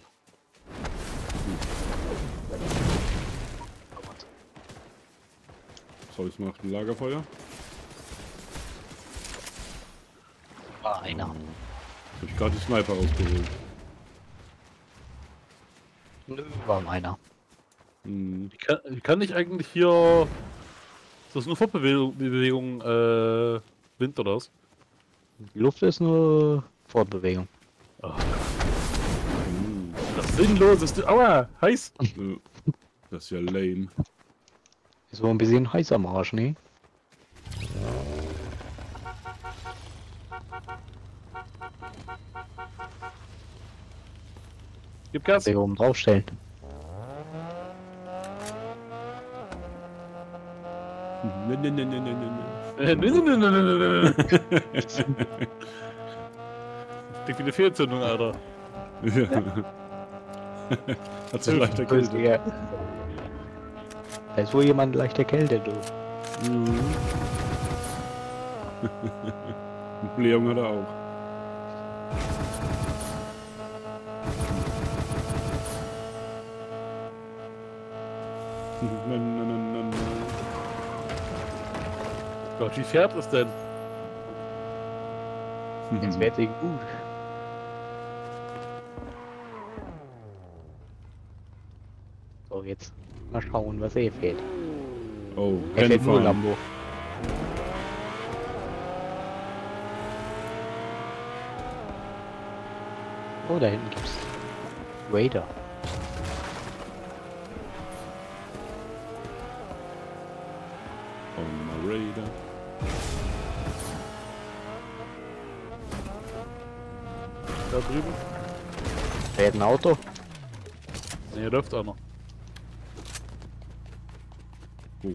Zeus macht ein Lagerfeuer. War einer. Hab ich gerade die Sniper rausgeholt. Nö, war einer. Hm. Wie kann, wie kann ich eigentlich hier... Ist das nur Fortbewegung, Bewegung, äh, Wind oder was? Die Luft ist nur Fortbewegung. Hm. Das Sinnloseste... Aua, heiß! Äh, Das ist ja lame. Ist so ein bisschen heiß am Arsch, ne? Gib Gas! Hier oben draufstellen. Ne, ne, ne, ne, ne, ne, ne. Äh, nee, nee, nee, nee, nee, nee. Klingt wie eine Fehlzündung, Alter. Ja. Hat sich leicht erkältet. Ja. Da ist wohl jemand leicht erkältet, du. Mhm. Blähung hat er auch. Na, na, na, na, na. Gott, wie fährt es denn? Jetzt wird's ihm gut. So, jetzt mal schauen, was er fehlt. Oh, Er fährt nur Rennfahren. Lambo. Oh, da hinten gibt's Raider. On my Raider. Da drüben. Fährt ein Auto. Ne, läuft einer. Oh.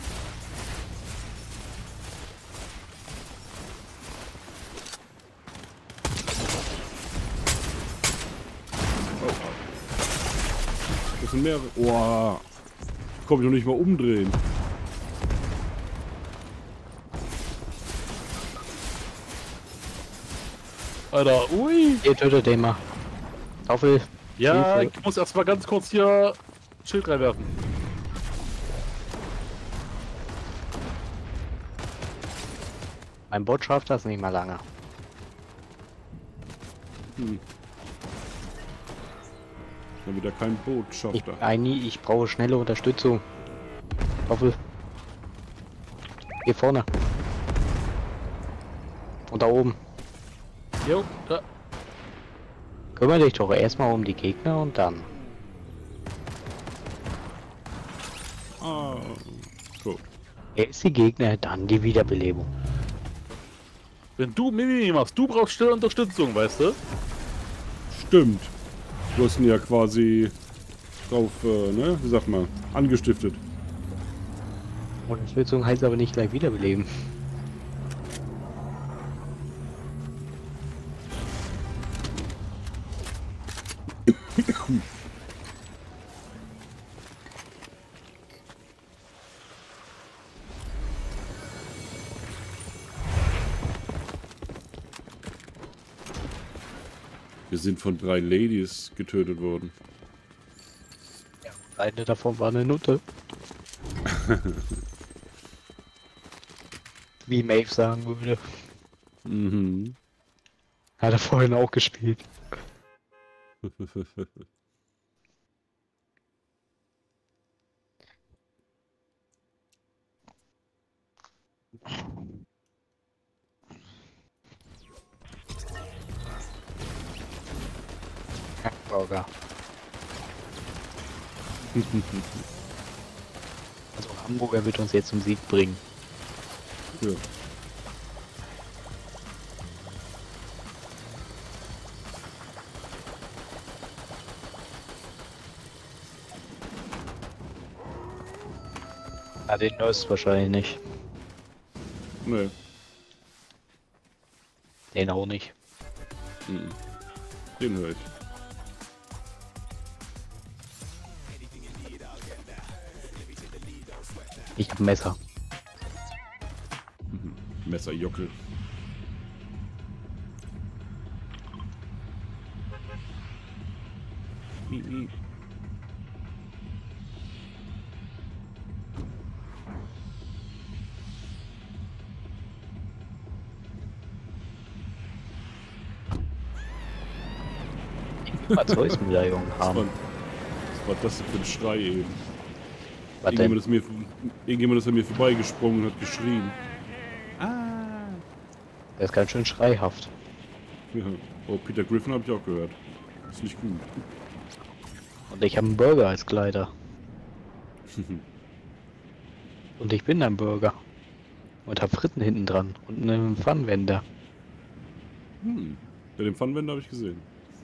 Das sind mehrere. Oh. Komm ich noch nicht mal umdrehen. Alter, ui! Ihr tötet den mal. Taufel. Ja, Hilfe. ich muss erstmal ganz kurz hier Schild reinwerfen. Mein Bot schafft das nicht mal lange. Hm. Dann wieder kein Boot schafft Ich, er. Eini, ich brauche schnelle Unterstützung. Taufel. Hier vorne. Und da oben. Jo, da. Kümmere dich doch erstmal um die Gegner und dann. Ah, gut. Erst die Gegner, dann die Wiederbelebung. Wenn du Mimimi machst, du brauchst schnell Unterstützung, weißt du? Stimmt. Du hast ihn ja quasi drauf, äh, ne, wie sag mal, angestiftet. Unterstützung heißt aber nicht gleich wiederbeleben. Wir sind von drei Ladies getötet worden. Eine davon war eine Nutte. Wie Maeve sagen würde. Mhm. Hat er vorhin auch gespielt. Burger. Also Hamburger wird uns jetzt zum Sieg bringen. Ja. Ja, den Nurse wahrscheinlich nicht. Nee. Den auch nicht. Mhm. Den höre ich. Ich hab ein Messer. Mhm. Messerjockel. Mhm. Zeus-Medaillon Was haben. war, was war das denn für ein Schrei eben? Was Irgendjemand denn? ist, mir, irgendjemand ist an mir vorbeigesprungen und hat geschrien. Ah. Der ist ganz schön schreihaft. Ja. Oh, Peter Griffin habe ich auch gehört. Ist nicht gut. Und ich habe einen Burger als Kleider. Und ich bin ein Burger. Und hab Fritten hinten dran. Und einen Pfannenwender. Hm. Ja, den Pfannenwender habe ich gesehen.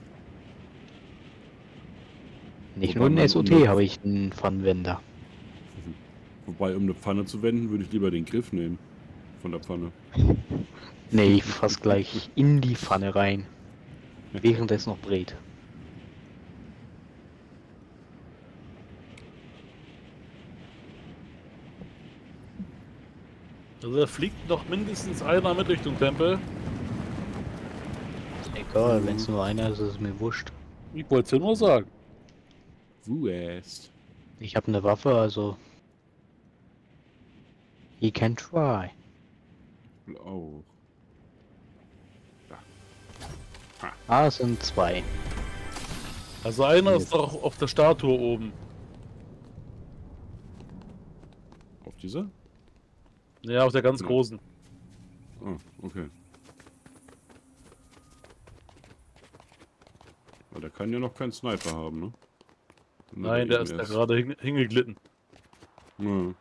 Nicht Wobei nur einen man S O T um- habe ich einen Pfannenwender. Wobei, um eine Pfanne zu wenden, würde ich lieber den Griff nehmen. Von der Pfanne. Nee, ich fass gleich in die Pfanne rein. Während es noch brät. Also da fliegt noch mindestens einer mit Richtung Tempel. Egal, wenn es nur einer ist, ist es mir wurscht. Ich wollte es ja nur sagen. West. Ich habe eine Waffe, also. He can try. Auch. Ah, es sind zwei. Also einer ist doch auf der Statue oben. dieser? Ja, auf der ganz Ja. großen. Ah, okay. Weil der kann ja noch keinen Sniper haben, ne? Dann hat er Nein, der eben ist da erst- gerade hing hingeglitten. Ja.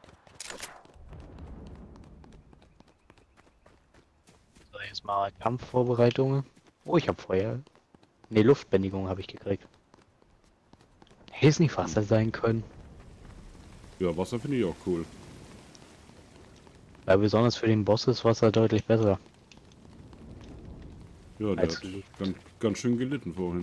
So, jetzt mal Kampfvorbereitungen. Oh, ich habe Feuer. Ne, Luftbändigung habe ich gekriegt. Hätte es nicht Wasser sein können. Ja, Wasser finde ich auch cool. Weil besonders für den Boss ist Wasser deutlich besser. Ja, der Als hat Luft. ganz, ganz schön gelitten vorhin.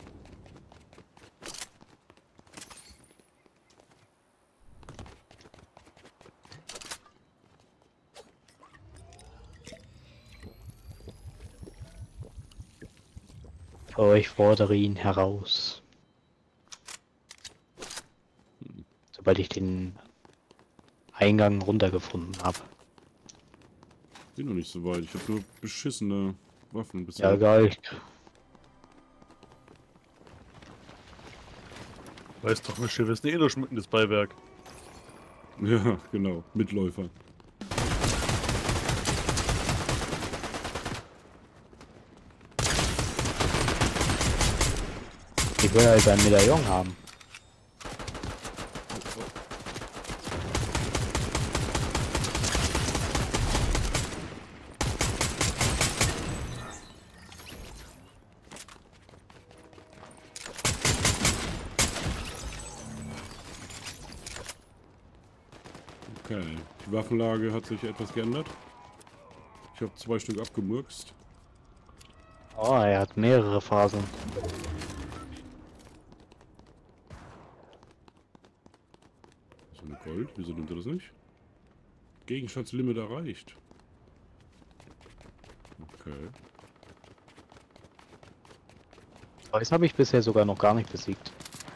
Aber ich fordere ihn heraus. Sobald ich den Eingang runtergefunden habe. Bin noch nicht so weit. Ich habe nur beschissene Waffen Ja, bisher. egal. Ich, Weißt doch, Michel, wir sind eh nur schmückendes Beiwerk. Ja, genau. Mitläufer. ich will halt ein Medaillon haben. Okay. Die Waffenlage hat sich etwas geändert. Ich habe zwei Stück abgemurkst. Oh, er hat mehrere Phasen. So eine Gold. Wieso nimmt er das nicht? Gegenstandslimit erreicht. Okay. Das habe ich bisher sogar noch gar nicht besiegt.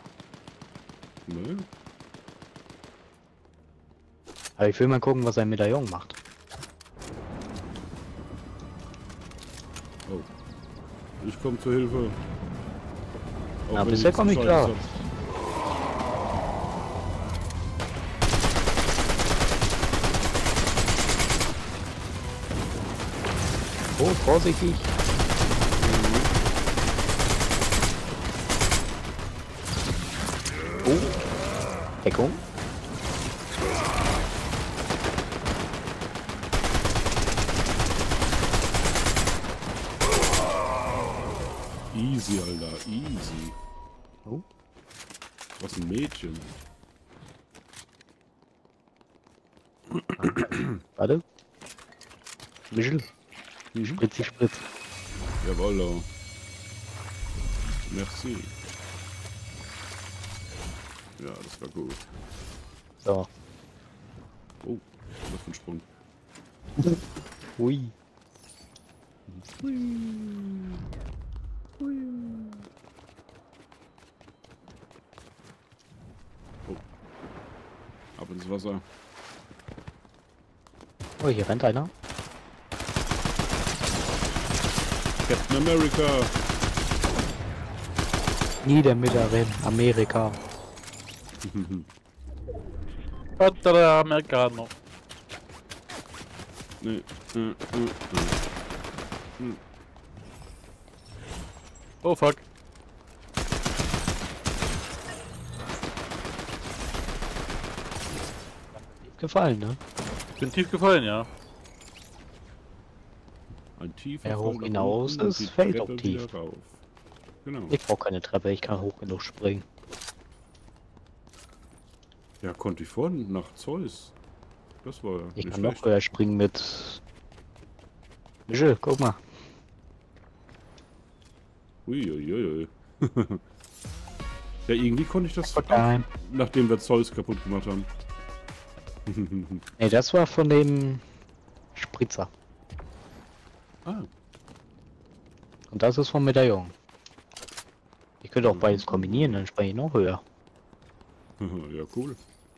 Ne? Aber ich will mal gucken, was ein Medaillon macht. Oh. Ich komme zur Hilfe. Auch Ja, wenn bisher jetzt komm ich Scheiß klar. hab. Oh, vorsichtig. Oh. Deckung. Easy, Alter. Easy. Oh. Was ein Mädchen. Warte. Michel. Mhm. Spritzi, spritz. Jawoll. Merci. Ja, das war gut. So. Oh, was für ein Sprung. Hui. Ab ins Wasser. Oh, hier rennt einer. Captain America. Niedermüllerin, Amerika. Patara Americano. Nee. äh, äh, äh. Oh fuck. Gefallen, ne? Ich bin tief gefallen, ja. Ein tiefer Wer Fall hoch nach hinaus unten und ist, die fällt auch Treppe tief. wieder rauf. Genau. Ich brauche keine Treppe, ich kann hoch genug springen. Ja, konnte ich vorhin nach Zeus. Das war Ich nicht kann noch schlecht. höher springen mit... Michel, guck mal. Uiuiui. Ja, irgendwie konnte ich das, Nein. nachdem wir Zeus kaputt gemacht haben. Ne, das war von dem Spritzer. Ah, Und das ist vom Medaillon. Ich könnte auch beides kombinieren, dann springe ich noch höher. ja, cool.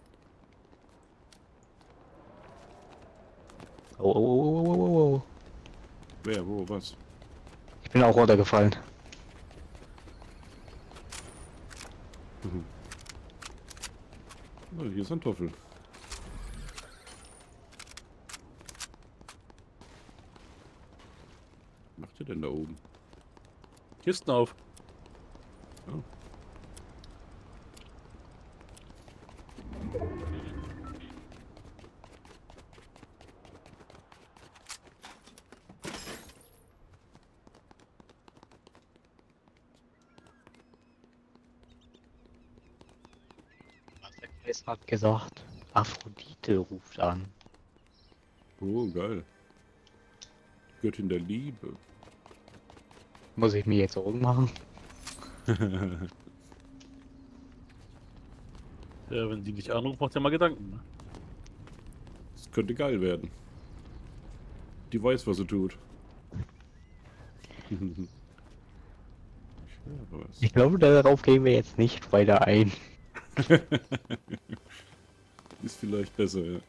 Oh, oh, oh, oh, oh, oh. Wer, wo, was? Ich bin auch runtergefallen. Oh, hier ist ein Toffel. der denn da oben? Kisten auf. Oh. Es hat gesagt, Aphrodite ruft an. Oh, geil. Göttin der Liebe. Muss ich mir jetzt Sorgen machen? Ja, wenn die dich anruft, macht ja mal Gedanken. Ne? Das könnte geil werden. Die weiß, was sie tut. Ich höre was. Ich glaube, darauf gehen wir jetzt nicht weiter ein. Ist vielleicht besser, ja.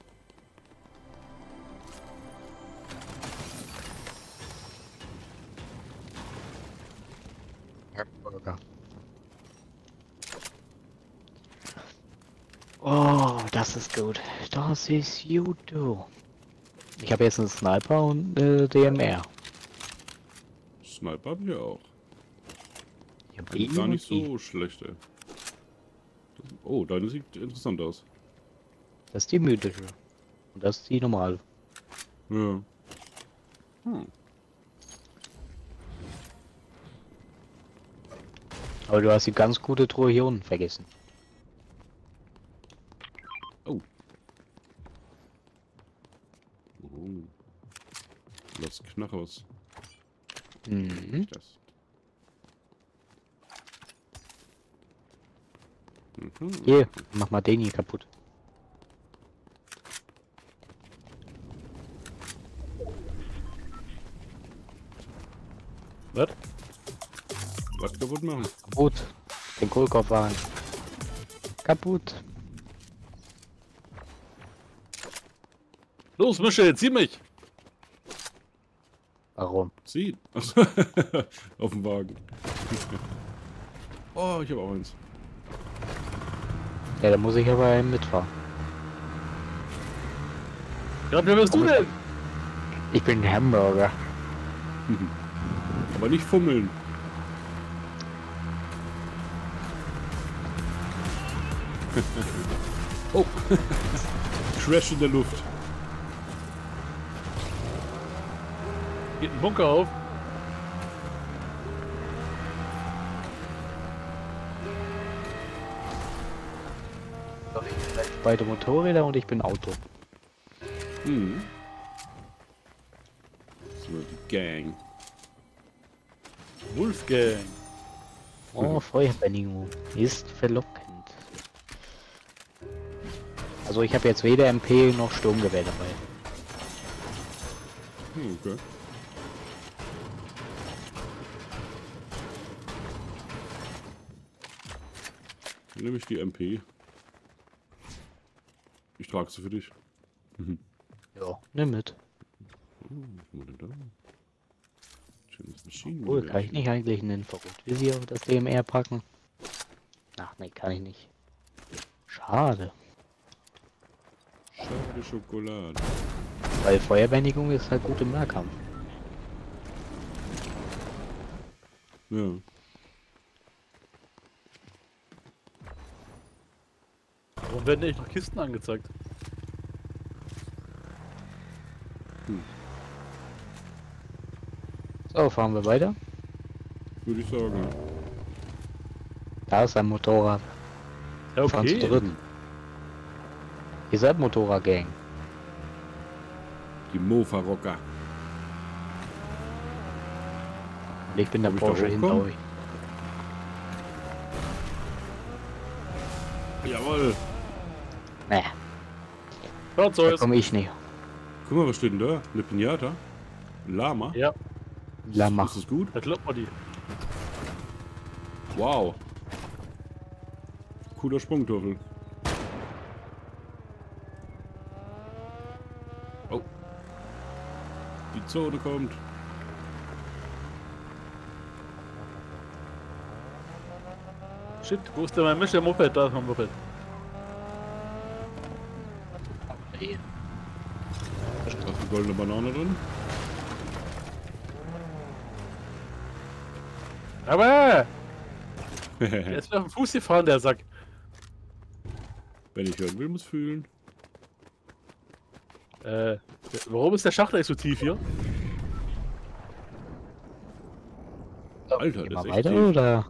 Oh, das ist gut. Das ist gut, du. Ich habe jetzt einen Sniper und äh, D M R. Sniper haben wir auch. Ich hab Eigentlich die gar nicht und die. so schlecht, ey. Das, oh, deine sieht interessant aus. Das ist die mythische. Und das ist die normale. Ja. Hm. Aber du hast die ganz gute Truhe hier unten vergessen. Oh. Oh. Lass Knachos. Mhm. Das. Mhm. Hier, mach mal den hier kaputt. Was? Was kaputt machen? Kaputt. Den Kohlkopfwagen. Kaputt. Los, Michel, zieh mich! Warum? Zieh. Auf dem Wagen. Oh, ich habe auch eins. Ja, da muss ich aber einen mitfahren. Ja, wer bist du denn? Ich bin ein Hamburger. Aber nicht fummeln. Oh. Crash in der Luft. Geht ein Bunker auf. Beide Motorräder und ich bin Auto. Hm. So, die Gang. Wolfgang. Oh, Feuerbändigung. Ist verlockend. Also ich habe jetzt weder M P noch Sturmgewehr dabei. Hm, okay. Dann nehme ich die M P. Ich trage sie für dich. Mhm. Ja, nimm mit. Oh, was haben wir denn da? Schönes Maschinen. Cool, kann ich nicht eigentlich einen Infrarotvisier auf das D M R packen? Ach nee, kann ich nicht. Schade. Schade Schokolade. Weil Feuerbändigung ist halt gut im Nahkampf. Ja. Warum werden nicht noch Kisten angezeigt? So, fahren wir weiter. Würde ich sagen. Da ist ein Motorrad. Ja, Wir fahren zu okay. dritt. Ihr seid Motorradgang. Die Mofa-Rocker. Und ich bin der Ob ich da Porsche hinter hochkomme? euch. Jawohl. Nee, Hört so da jetzt. komme ich nicht. Guck mal, was steht denn da? Eine Pinata? Ein Lama? Ja, La mach. Ist das gut? da klappt man die. Wow. Cooler Sprungturfel. Oh. Die Zone kommt. Shit, wo ist denn mein Michel Moped? Da ist mein Moped. Nee. Da ist eine goldene Banane drin. Aber! Der ist mir auf den Fuß gefahren, der Sack. Wenn ich hören will, muss fühlen. Äh, warum ist der Schacht eigentlich so tief hier? Alter, Gehen das wir ist echt weiter tief. oder?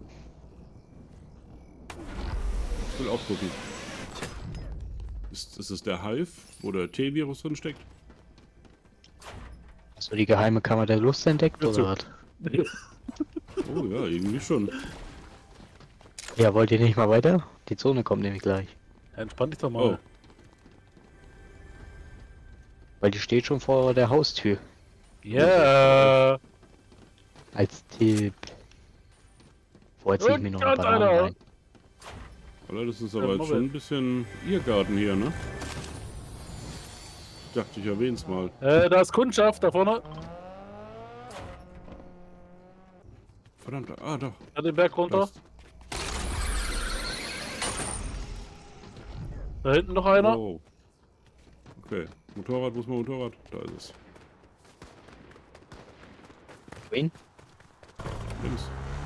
Ich will auch gucken. Ist, ist es der Hive, wo der T-Virus drin steckt? Hast du die geheime Kammer der Lust entdeckt Ja, so. oder was? Oh ja, irgendwie schon. Ja, wollt ihr nicht mal weiter? Die Zone kommt nämlich gleich. Entspann dich doch mal. Oh. Weil die steht schon vor der Haustür. Ja. Als Tipp. Vorher zieh ich mir noch ein Gott, Bananen Alter. rein. Alter, das ist Ja, aber jetzt schon ein Moment. bisschen Irrgarten hier, ne? Ich dachte, ich erwähn's mal. Äh, da ist Kundschaft da vorne. Verdammt, ah doch. An den Berg runter. Das. Da hinten noch einer. Wow. Okay, Motorrad, wo ist mein Motorrad? Da ist es. Wen? Links.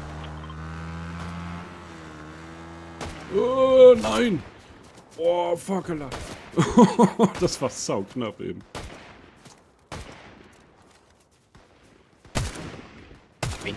Oh, nein! Oh, fuck, Alter. Das war sauknapp eben. Wen?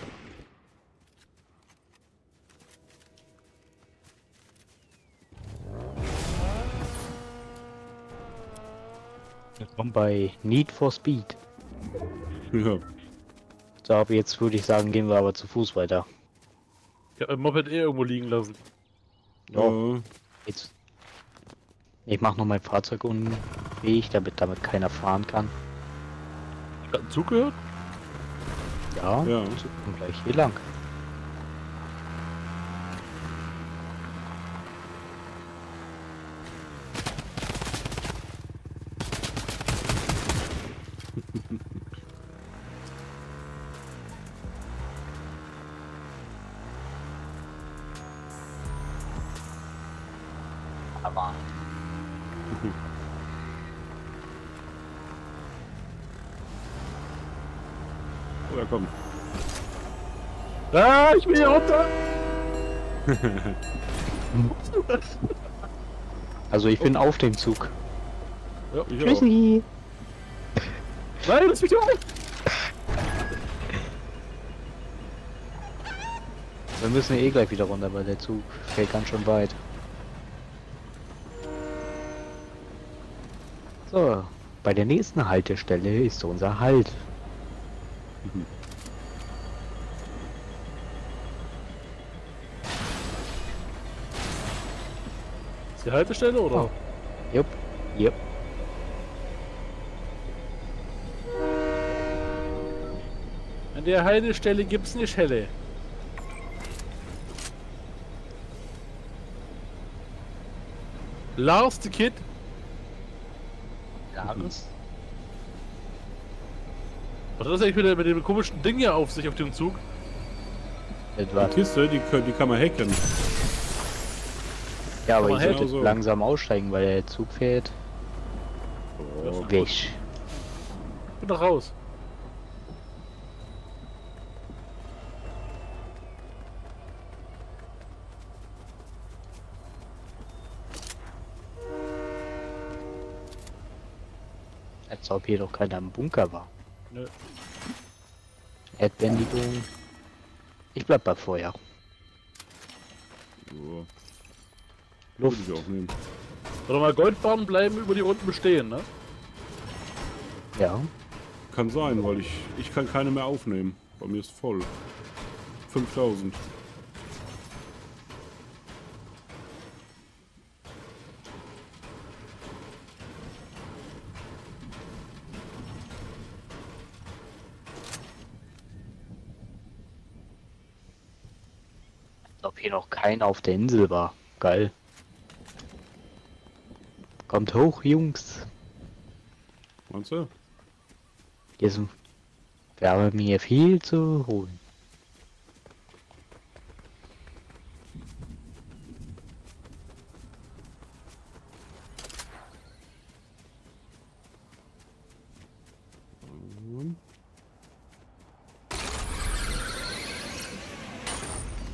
Willkommen bei Need for Speed. Ja. So, aber jetzt würde ich sagen, gehen wir aber zu Fuß weiter. Ich hab mein Moped eh irgendwo liegen lassen. Ja, Äh, jetzt. Ich mache noch mein Fahrzeug unfähig, damit damit keiner fahren kann. Ich hab einen Zug gehört? Ja, Ja. so kommen gleich hier lang. Aber oh, ja, komm. Ah, ich bin hier runter. also ich bin auf dem Zug. Ja, Ich auch. Tschüssi. Nein, lass mich auf. Wir müssen eh gleich wieder runter, weil der Zug fährt ganz schön weit. So, bei der nächsten Haltestelle ist unser Halt. Ist die Haltestelle oder? Oh. Jupp, jupp. An der Haltestelle gibt's nicht helle. Lars the Kid. Lars? Was hat das eigentlich mit, der, mit dem komischen Ding hier auf sich auf dem Zug? Die Etwa. Kiste, die, können- die kann man hacken. Ja, aber Aber ich hält sollte so. langsam aussteigen, weil der Zug fährt Oh, weg. Ich bin doch raus. Als ob hier doch keiner im Bunker war. Nö. Erdbändigung. Ich bleib bei Feuer. oh. Luft. Würde ich auch nehmen. Oder mal Goldbahnen bleiben über die Runden bestehen, ne? Ja. Kann sein, weil ich, ich kann keine mehr aufnehmen. Bei mir ist voll. fünftausend. Als ob hier noch keiner auf der Insel war. Geil. Kommt hoch, Jungs. Meinst du? Jetzt wir haben mir viel zu holen.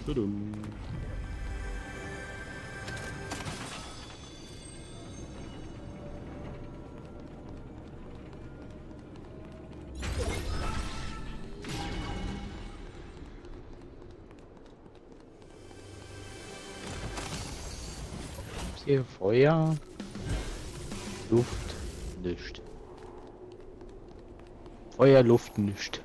Tudum. Hier Feuer, Luft, nicht. Feuer, Luft, nicht.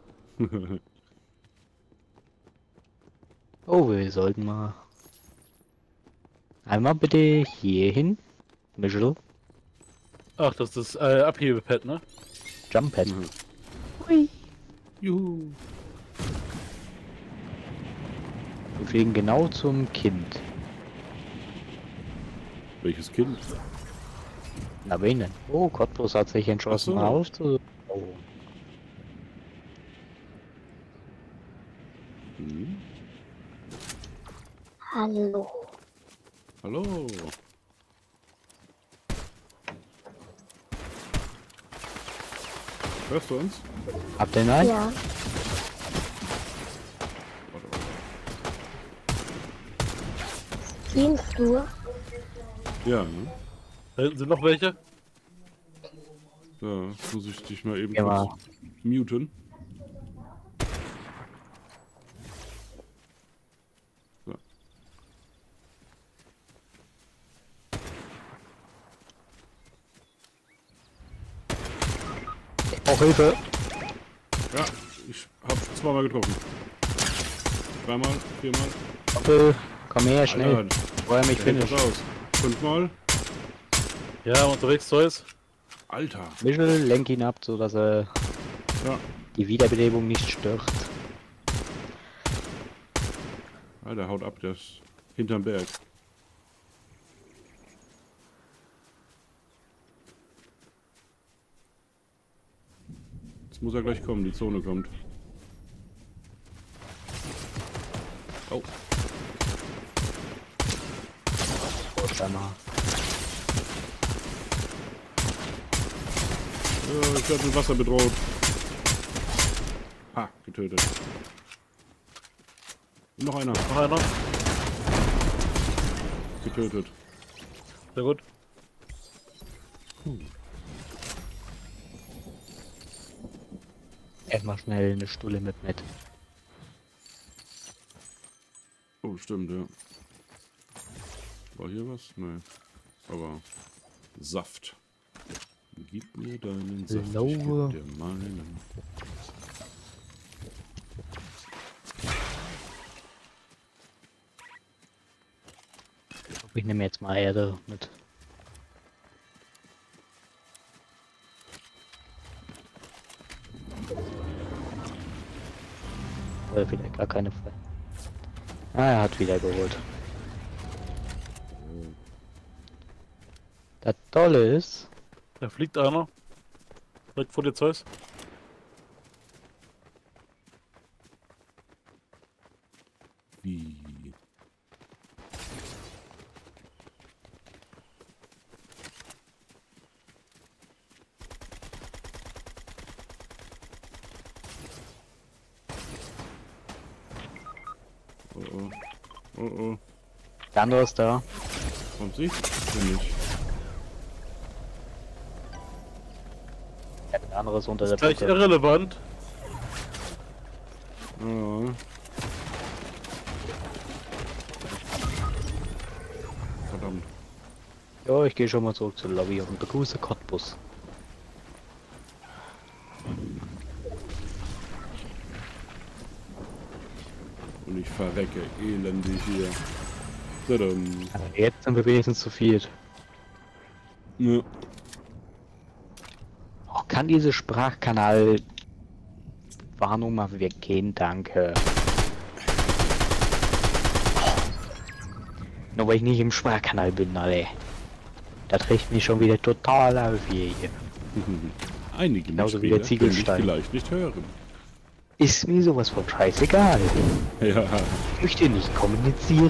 Oh, wir sollten mal einmal bitte hier hin. Michel, Ach, das ist das äh, Abhebepad, ne? Jump Pad. Mhm. Hui. Juhu. Wir fliegen genau zum Kind. Welches Kind? Na wen denn? Oh, Cottbus hat sich entschlossen, Ach so. mal auszu... Oh. Hm? Hallo. Hallo. Hörst du uns? Habt ihr nein? Ja, Warte, warte. dienst du? Ja, ne? Da hinten sind noch welche. Da muss ich dich mal eben Ja, kurz muten. So. Auch Hilfe! Ja, ich hab zweimal getroffen. Dreimal, viermal. Doppel, komm her, schnell. Alter, Bevor er mich hält das findet. aus. Fünfmal. Ja, unterwegs Zeus. Alter. Michel, lenk ihn ab, so dass er Ja. die Wiederbelebung nicht stört. Alter, haut ab, der ist hinterm Berg. Jetzt muss er gleich kommen, die Zone kommt. Oh, Einmal. ja, ich werde mit Wasser bedroht. Ha, getötet. Noch einer, Noch einer. getötet. Sehr gut. Erstmal schnell eine Stulle mit mit. Oh, stimmt, ja. War hier was? Nein. Aber Saft. Gib mir deinen Saft, ich Blaue. geb dir meinen. Ich nehme jetzt mal Erde mit. Oder vielleicht gar keine frei. Ah, er hat wieder geholt. Das Tolle ist, Da fliegt einer. Direkt vor dir Zeus. Wie? Oh oh. Oh oh. der andere ist da. Kommt sie? Bin ich. Ja, der andere ist unter der Gleich Brücke. irrelevant. Ja. Verdammt. Ja, ich gehe schon mal zurück zur Lobby und begrüße Cottbus. Und ich verrecke elendig hier. Tadam. Aber jetzt sind wir wenigstens zu viert. Ja. Oh, kann diese Sprachkanal Warnung mal weggehen, danke. Nur weil ich nicht im Sprachkanal bin, alle. Da trägt mich schon wieder total auf hier. Einige Genauso wie Mitspieler der Ziegelstein. können mich vielleicht nicht hören. Ist mir sowas von scheißegal. Ja. Ich möchte nicht kommunizieren.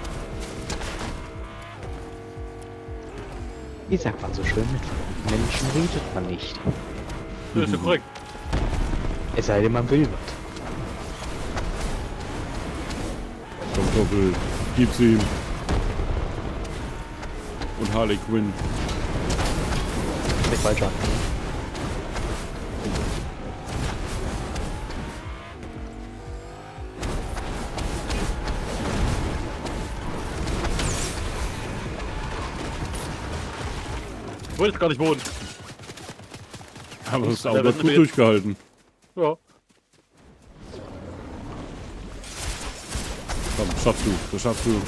Wie sagt man so schön, mit Menschen redet man nicht. Ja, ist ja korrekt. Es sei denn, man will was. Kartoffel. Gib's ihm. Und Harley Quinn. Nicht falsch an. Ich wollte gar nicht wohnen. Aber es ist Der auch Wände gut weht. durchgehalten. Ja. Komm, schaffst du, das schaffst du.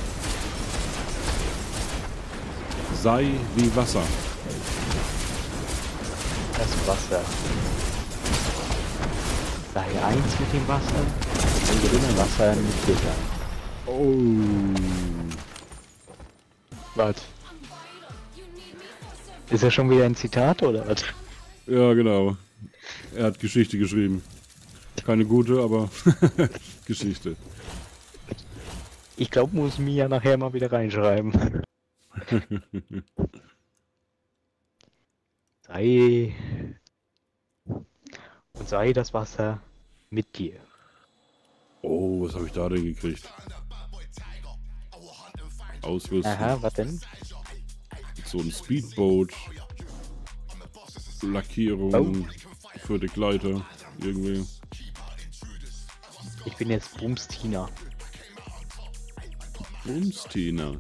Sei wie Wasser. Das Wasser. Sei eins mit dem Wasser. Und gewinne Wasser mit dir. Oh. Was? Ist ja schon wieder ein Zitat oder was? Ja, genau. Er hat Geschichte geschrieben. Keine gute, aber Geschichte. Ich glaube, muss Mia nachher mal wieder reinschreiben. Sei. Und sei das Wasser mit dir. Oh, was habe ich da denn gekriegt? Ausrüstung. Aha, was denn? So ein Speedboat. Lackierung für die Gleiter. Irgendwie. Ich bin jetzt Bumstina. Bumstina.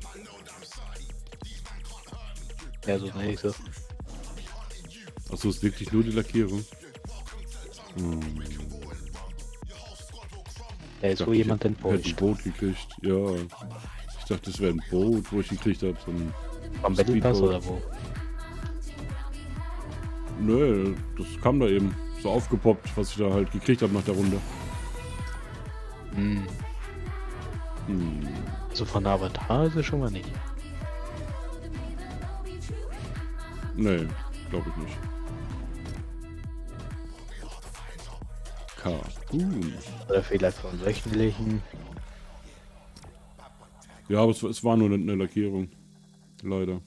Ja, so nenne ich das. Achso, ist wirklich nur die Lackierung. Hm. Da ist Ich so dachte, jemand ich hätte ein enttäuscht. Boot gekriegt. Ja. Ich dachte, es wäre ein Boot, wo ich gekriegt habe. So ein Am Battle Pass Speedboat. oder wo? Nö, das kam da eben so aufgepoppt, was ich da halt gekriegt habe nach der Runde. Hm. Hm. Also von Avatar ist es schon mal nicht. Nee, glaube ich nicht. Cartoon. Oder vielleicht von wöchentlichen. Ja, aber es, es war nur eine, eine Lackierung. Leider.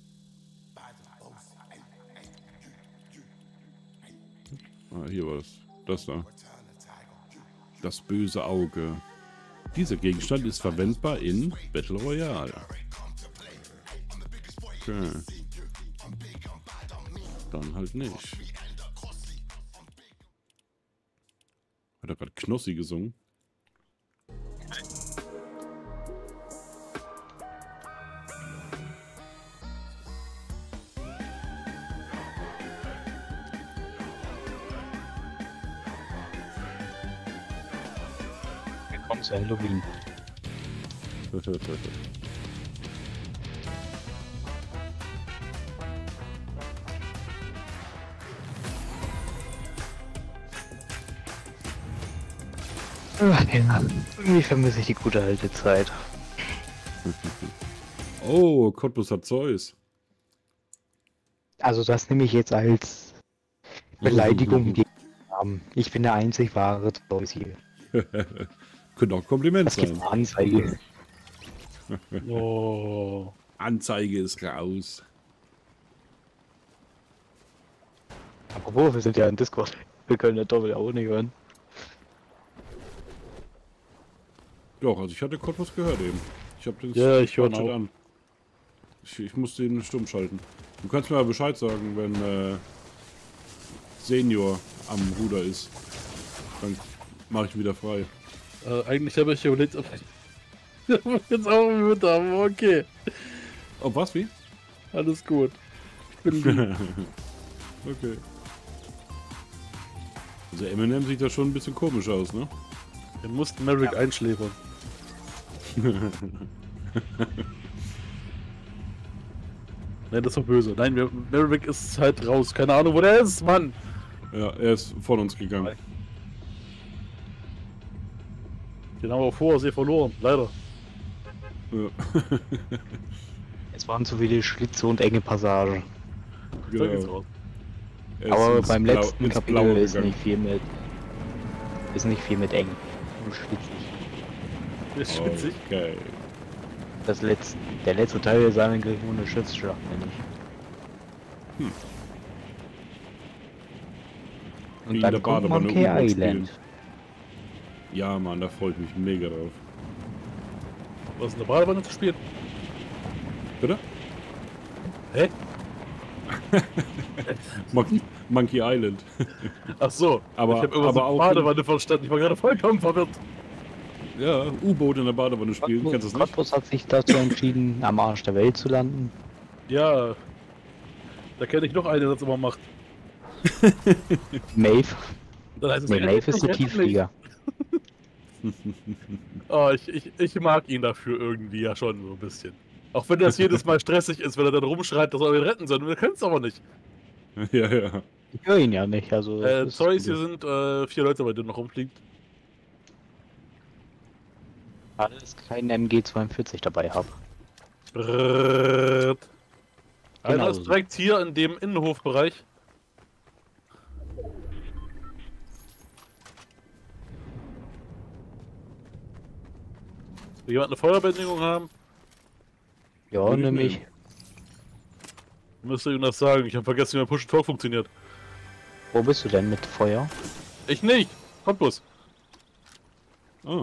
Ah, hier war das. Das da. Das böse Auge. Dieser Gegenstand ist verwendbar in Battle Royale. Okay. Dann halt nicht. Hat er gerade Knossi gesungen? Willkommen zu Halloween. Ach ja, irgendwie vermisse ich die gute alte Zeit. Oh, Cottbus hat Zeus. Also das nehme ich jetzt als Beleidigung gegen den Namen. Ich bin der einzig wahre Zeus hier. Könnte auch ein Kompliment Es gibt sein. eine Anzeige. Oh. Anzeige ist raus. Apropos, wir sind ja in Discord. Wir können ja doppelt auch nicht hören. Doch, also ich hatte Cottbus gehört eben. Ich habe den Ja, ich höre Chat auch. an. Ich, ich muss den stumm schalten. Du kannst mir mal Bescheid sagen, wenn äh, Senior am Ruder ist. Dann mache ich wieder frei. Äh, eigentlich habe ich überlegt, ob ich jetzt auch mit haben. Okay, Oh, was, wie? alles gut. Ich bin lieb. Okay. Also Eminem sieht da schon ein bisschen komisch aus, ne? Wir mussten Merrick einschläfern. Nein, das war böse. Nein, wir- Merrick ist halt raus. Keine Ahnung, wo der ist, Mann. Ja, er ist von uns gegangen. Den haben wir vor See verloren, leider. Ja. Es waren zu viele Schlitze und enge Passagen. So geht's Genau. aus. Er ist Aber ins beim Blau- letzten ins Kapitel Blaue ist gegangen. nicht viel mit. Ist nicht viel mit eng. Nur schlitzig. Der ist spitzig. Okay. Das letzte, der letzte Teil ist eigentlich nur eine Schiffsschlacht, finde ich. Hm. Und In dann der kommt Badewanne Monkey U-Boot Island. Ja, Mann, da freue ich mich mega drauf. Was in der Badewanne zu spielen? Bitte? Hä? Monkey, Monkey Island. Ach so. Aber- ich habe immer aber so auch- Badewanne verstanden. Ich war gerade vollkommen verwirrt. Ja, U-Boot in der Badewanne spielen, kennst du das nicht? Cottbus hat sich dazu entschieden, am Arsch der Welt zu landen. Ja. Da kenne ich noch einen, der das immer macht. Maeve. Dann heißt es, Nee, rettet Maeve ist mich, der rettet mich. Tiefflieger. Oh, ich, ich, ich mag ihn dafür irgendwie ja schon so ein bisschen. Auch wenn das jedes Mal stressig ist, wenn er dann rumschreit, dass er ihn retten soll. Wir können es aber nicht. Ja, ja. Ich höre ihn ja nicht, also. Äh, das ist sorry, gut. hier sind äh, vier Leute, bei denen noch rumfliegt. Schade, dass ich keinen M G zweiundvierzig dabei habe. Brrrrt. Einer Genau ist so. direkt hier in dem Innenhofbereich. Will jemand eine Feuerbändigung haben? Ja, Würde ich nämlich. nehmen. Müsste ihm das sagen. Ich habe vergessen, wie mein Push and Talk funktioniert. Wo bist du denn mit Feuer? Ich nicht. Cottbus. Ah,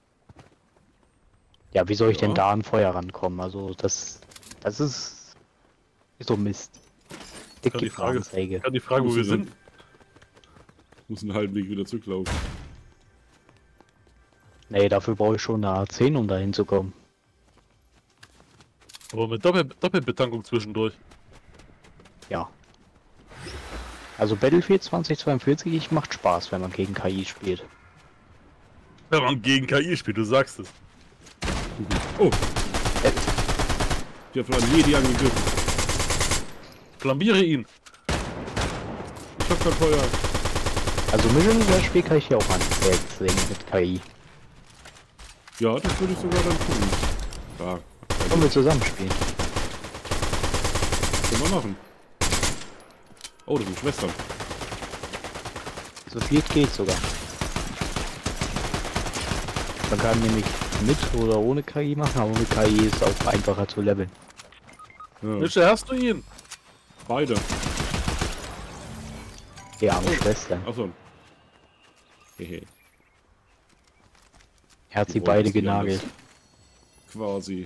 Ja, wie soll ich denn Ja. da an Feuer rankommen? Also, das. Das ist. Ist so Mist. Dick Kann die die Frage- Anzeige. Ich kann die Frage, wo Muss wir ich dann- sind. muss einen halben Weg wieder zurücklaufen. Nee, dafür brauche ich schon eine A zehn, um da hinzukommen. Aber mit Doppel Doppelbetankung zwischendurch. Ja. Also Battlefield zweitausendzweiundvierzig macht Spaß, wenn man gegen K I spielt. Wenn man gegen K I spielt, du sagst es. Oh! Die hat von einem Jedi angegriffen. Flambiere ihn. Ich hab kein Feuer. Also Mission das Spiel kann ich hier auch an jetzt sehen mit K I. Ja, das würde ich sogar dann tun. Ja, Wollen wir zusammen spielen? können wir machen. Oh, das sind Schwestern. So viel geht sogar. Man kann nämlich mit oder ohne K I machen, aber mit K I ist es auch einfacher zu leveln. Ja, Mische, hast du ihn? beide. Die arme Schwester. Achso. Hehe. Er hat Die sie wollten beide es wieder genagelt. alles. Quasi.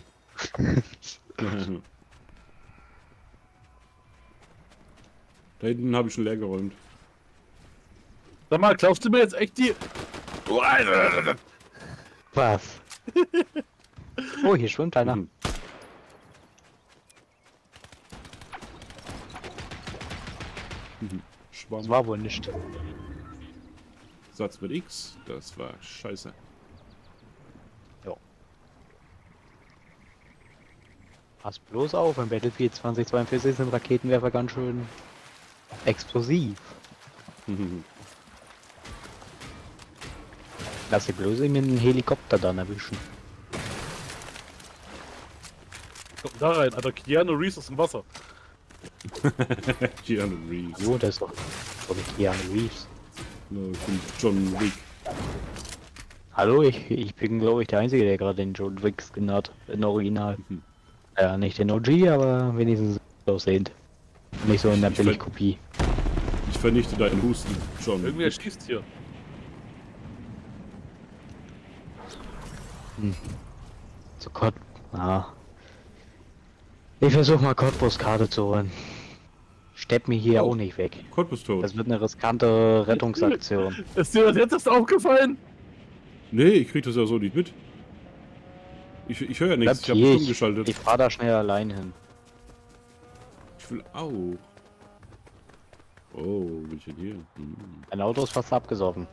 Da hinten habe ich schon leer geräumt. Sag mal, glaubst du mir jetzt echt die... Du Alter! Was? Oh, hier schwimmt einer. Mhm. Mhm. Das Schwamm. war wohl nicht. Satz mit X. Das war scheiße. Pass bloß auf, im Battlefield zweitausendzweiundvierzig sind Raketenwerfer ganz schön explosiv. Lass sie bloß mit einem Helikopter dann erwischen. Kommt da rein, Alter. Keanu Reeves aus dem Wasser. Keanu Reeves. Jo, das ist doch so mit Keanu Reeves. No, ich bin John Wick. Hallo, ich, ich bin glaube ich der Einzige, der gerade den John Wick genannt hat, in Original. Mhm. Ja, nicht den O G, aber wenigstens so aussehend. Nicht so in der Ich Billigkopie. Ich vernichte deinen Husten, John. Irgendwer schießt hier. So Gott. Ah. Ich versuche mal Cottbus-Karte zu holen. Stepp mir hier Oh. auch nicht weg. Cottbus tot. Das wird eine riskante Rettungsaktion. Ist dir das jetzt erst aufgefallen? Nee, ich krieg das ja so nicht mit. Ich, ich höre ja nichts, ich Bleibt habe hier, stumm ich, geschaltet. ich fahr da schnell allein hin. Ich will auch. Oh, bin ich denn hier? Hm. Mein Auto ist fast abgesoffen.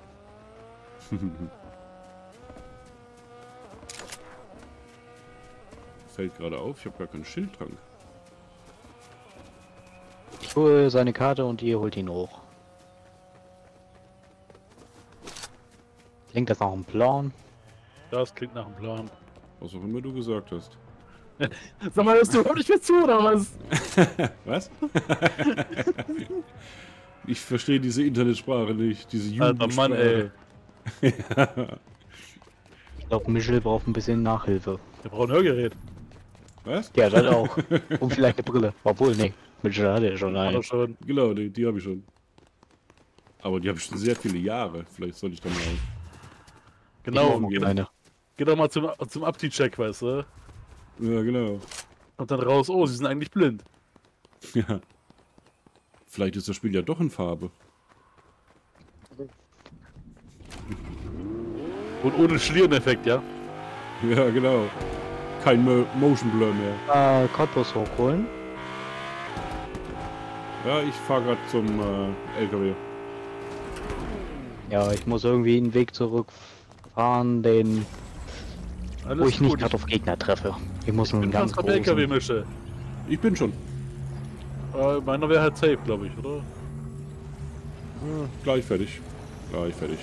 Fällt gerade auf, ich habe gar keinen Schildtrank. Ich hole seine Karte und ihr holt ihn hoch. Klingt das nach einem Plan? Das klingt nach einem Plan. Was auch immer du gesagt hast. Sag mal, hörst du überhaupt nicht mehr zu, oder was? Was? Ich verstehe diese Internetsprache nicht, diese Alter Mann, ey. Jugendsprache. Ich glaube, Michel braucht ein bisschen Nachhilfe. Wir brauchen ein Hörgerät. Was? Ja, das auch. Und vielleicht eine Brille. Obwohl, nee. Michel hat ja schon Hat er eine. schon. Genau, die, die habe ich schon. Aber die habe ich schon sehr viele Jahre. Vielleicht sollte ich dann mal. Genau. Ich brauch noch eine. Geh doch mal zum, zum Abti-Check, weißt du? Ja, genau. Und dann raus, oh, sie sind eigentlich blind. Ja. Vielleicht ist das Spiel ja doch in Farbe. Und ohne Schliereneffekt, ja? Ja, genau. Kein Mo Motion Blur mehr. Äh, Cottbus hochholen. Ja, ich fahre gerade zum äh, L K W. Ja, ich muss irgendwie einen Weg zurückfahren, den Alles wo ich nicht gut. gerade auf Gegner treffe. Ich muss Ich einen bin ganz ganz beim L K großen... W-Mische. Ich bin schon. Äh, meiner wäre halt safe, glaube ich, oder? Ja, gleich fertig. Gleich fertig.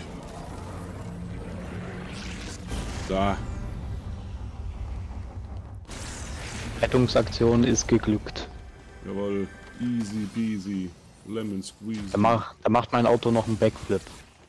Da. Rettungsaktion ist geglückt. Jawohl. Easy peasy. Lemon squeezy. Da, mach, da macht mein Auto noch einen Backflip.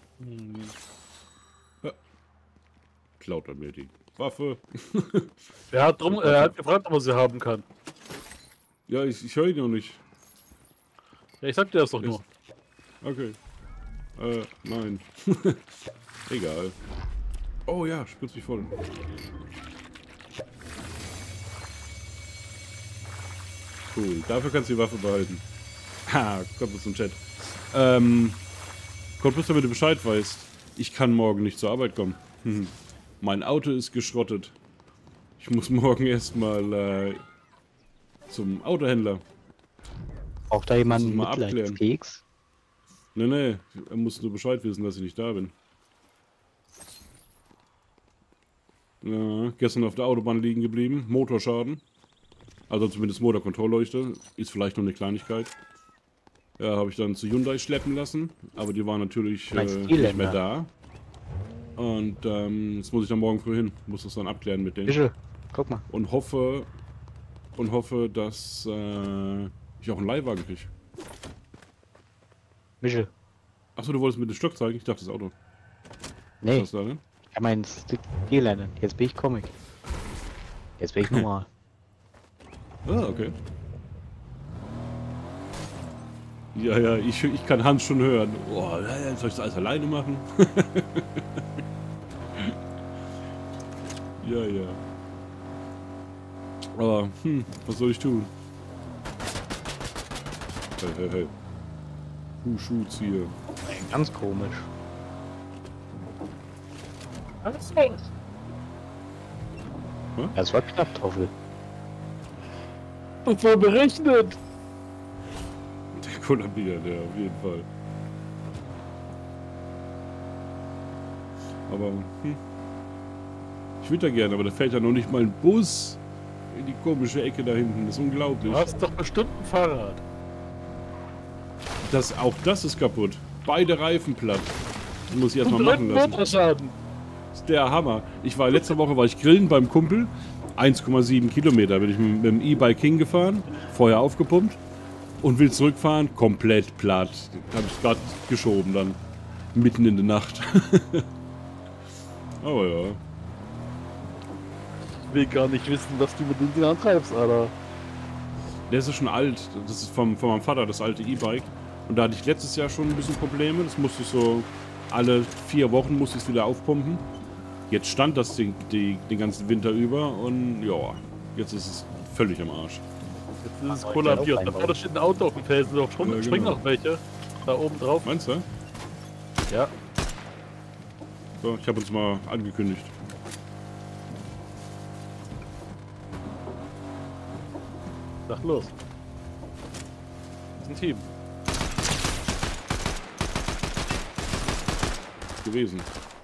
Klaut er mir die Waffe. Er hat, drum, er hat gefragt, ob er sie haben kann. Ja, ich, ich höre ihn noch nicht. Ja, ich sag dir das doch nur. Okay. Äh, nein. Egal. Oh ja, spritzt mich voll. Cool. Dafür kannst du die Waffe behalten. Ha, kommt bis zum Chat. Ähm, kommt bloß, damit du Bescheid weißt. Ich kann morgen nicht zur Arbeit kommen. Hm. Mein Auto ist geschrottet. Ich muss morgen erstmal äh, zum Autohändler. Braucht da jemand Muss einen ich mal abklären. Mitleidskeks? Nee, nee, er muss nur Bescheid wissen, dass ich nicht da bin. Ja, gestern auf der Autobahn liegen geblieben. Motorschaden. Also zumindest Motorkontrollleuchte. Ist vielleicht nur eine Kleinigkeit. Ja, habe ich dann zu Hyundai schleppen lassen. Aber die waren natürlich äh, Meinst du nicht mehr Irländer? da. Und ähm, jetzt muss ich dann morgen früh hin. Muss das dann abklären mit denen. Bitte, guck mal. Und hoffe, und hoffe, dass äh, ich auch einen Leihwagen kriege. Michel. Achso, du wolltest mir den Stock zeigen? Ich dachte das Auto. Nee, Was ist das da denn? ich mein Stilländer. Jetzt bin ich Comic. Jetzt bin ich normal. Ah, okay. Ja, ja, ich, ich kann Hans schon hören. Oh, soll ich das alles alleine machen? Ja, ja. Aber, hm, was soll ich tun? Hey, hey, hey. Who shoots hier? Ganz komisch. Alles links. Das war knapp, Toffel. Und so berechnet. Der kollabiert, ja, auf jeden Fall. Aber, hm. Ich würde da gerne, aber da fällt ja noch nicht mal ein Bus in die komische Ecke da hinten. Das ist unglaublich. Du hast doch bestimmt ein Fahrrad. Das, auch das ist kaputt. Beide Reifen platt. Das muss ich erstmal Und machen lassen. Motorschaden. Das ist der Hammer. Ich war letzte Woche war ich grillen beim Kumpel. eins Komma sieben Kilometer bin ich mit, mit dem E-Bike hingefahren. Vorher aufgepumpt. Und will zurückfahren. Komplett platt. Habe ich gerade geschoben dann. Mitten in der Nacht. Aber ja. Ich will gar nicht wissen, was du mit den Dingern treibst, Alter. Der ist ja schon alt. Das ist vom, von meinem Vater, das alte E-Bike. Und da hatte ich letztes Jahr schon ein bisschen Probleme. Das musste ich so alle vier Wochen musste ich es wieder aufpumpen. Jetzt stand das Ding die, den ganzen Winter über und ja, jetzt ist es völlig am Arsch. Jetzt ist es Aber kollabiert. ich Da kann auch vorne steht ein Auto auf dem Felsen. Da springen Ja, springen genau. noch welche. Da oben drauf. Meinst du? Ja. So, ich habe uns mal angekündigt. Sag los. Das ist ein Team. Gewesen.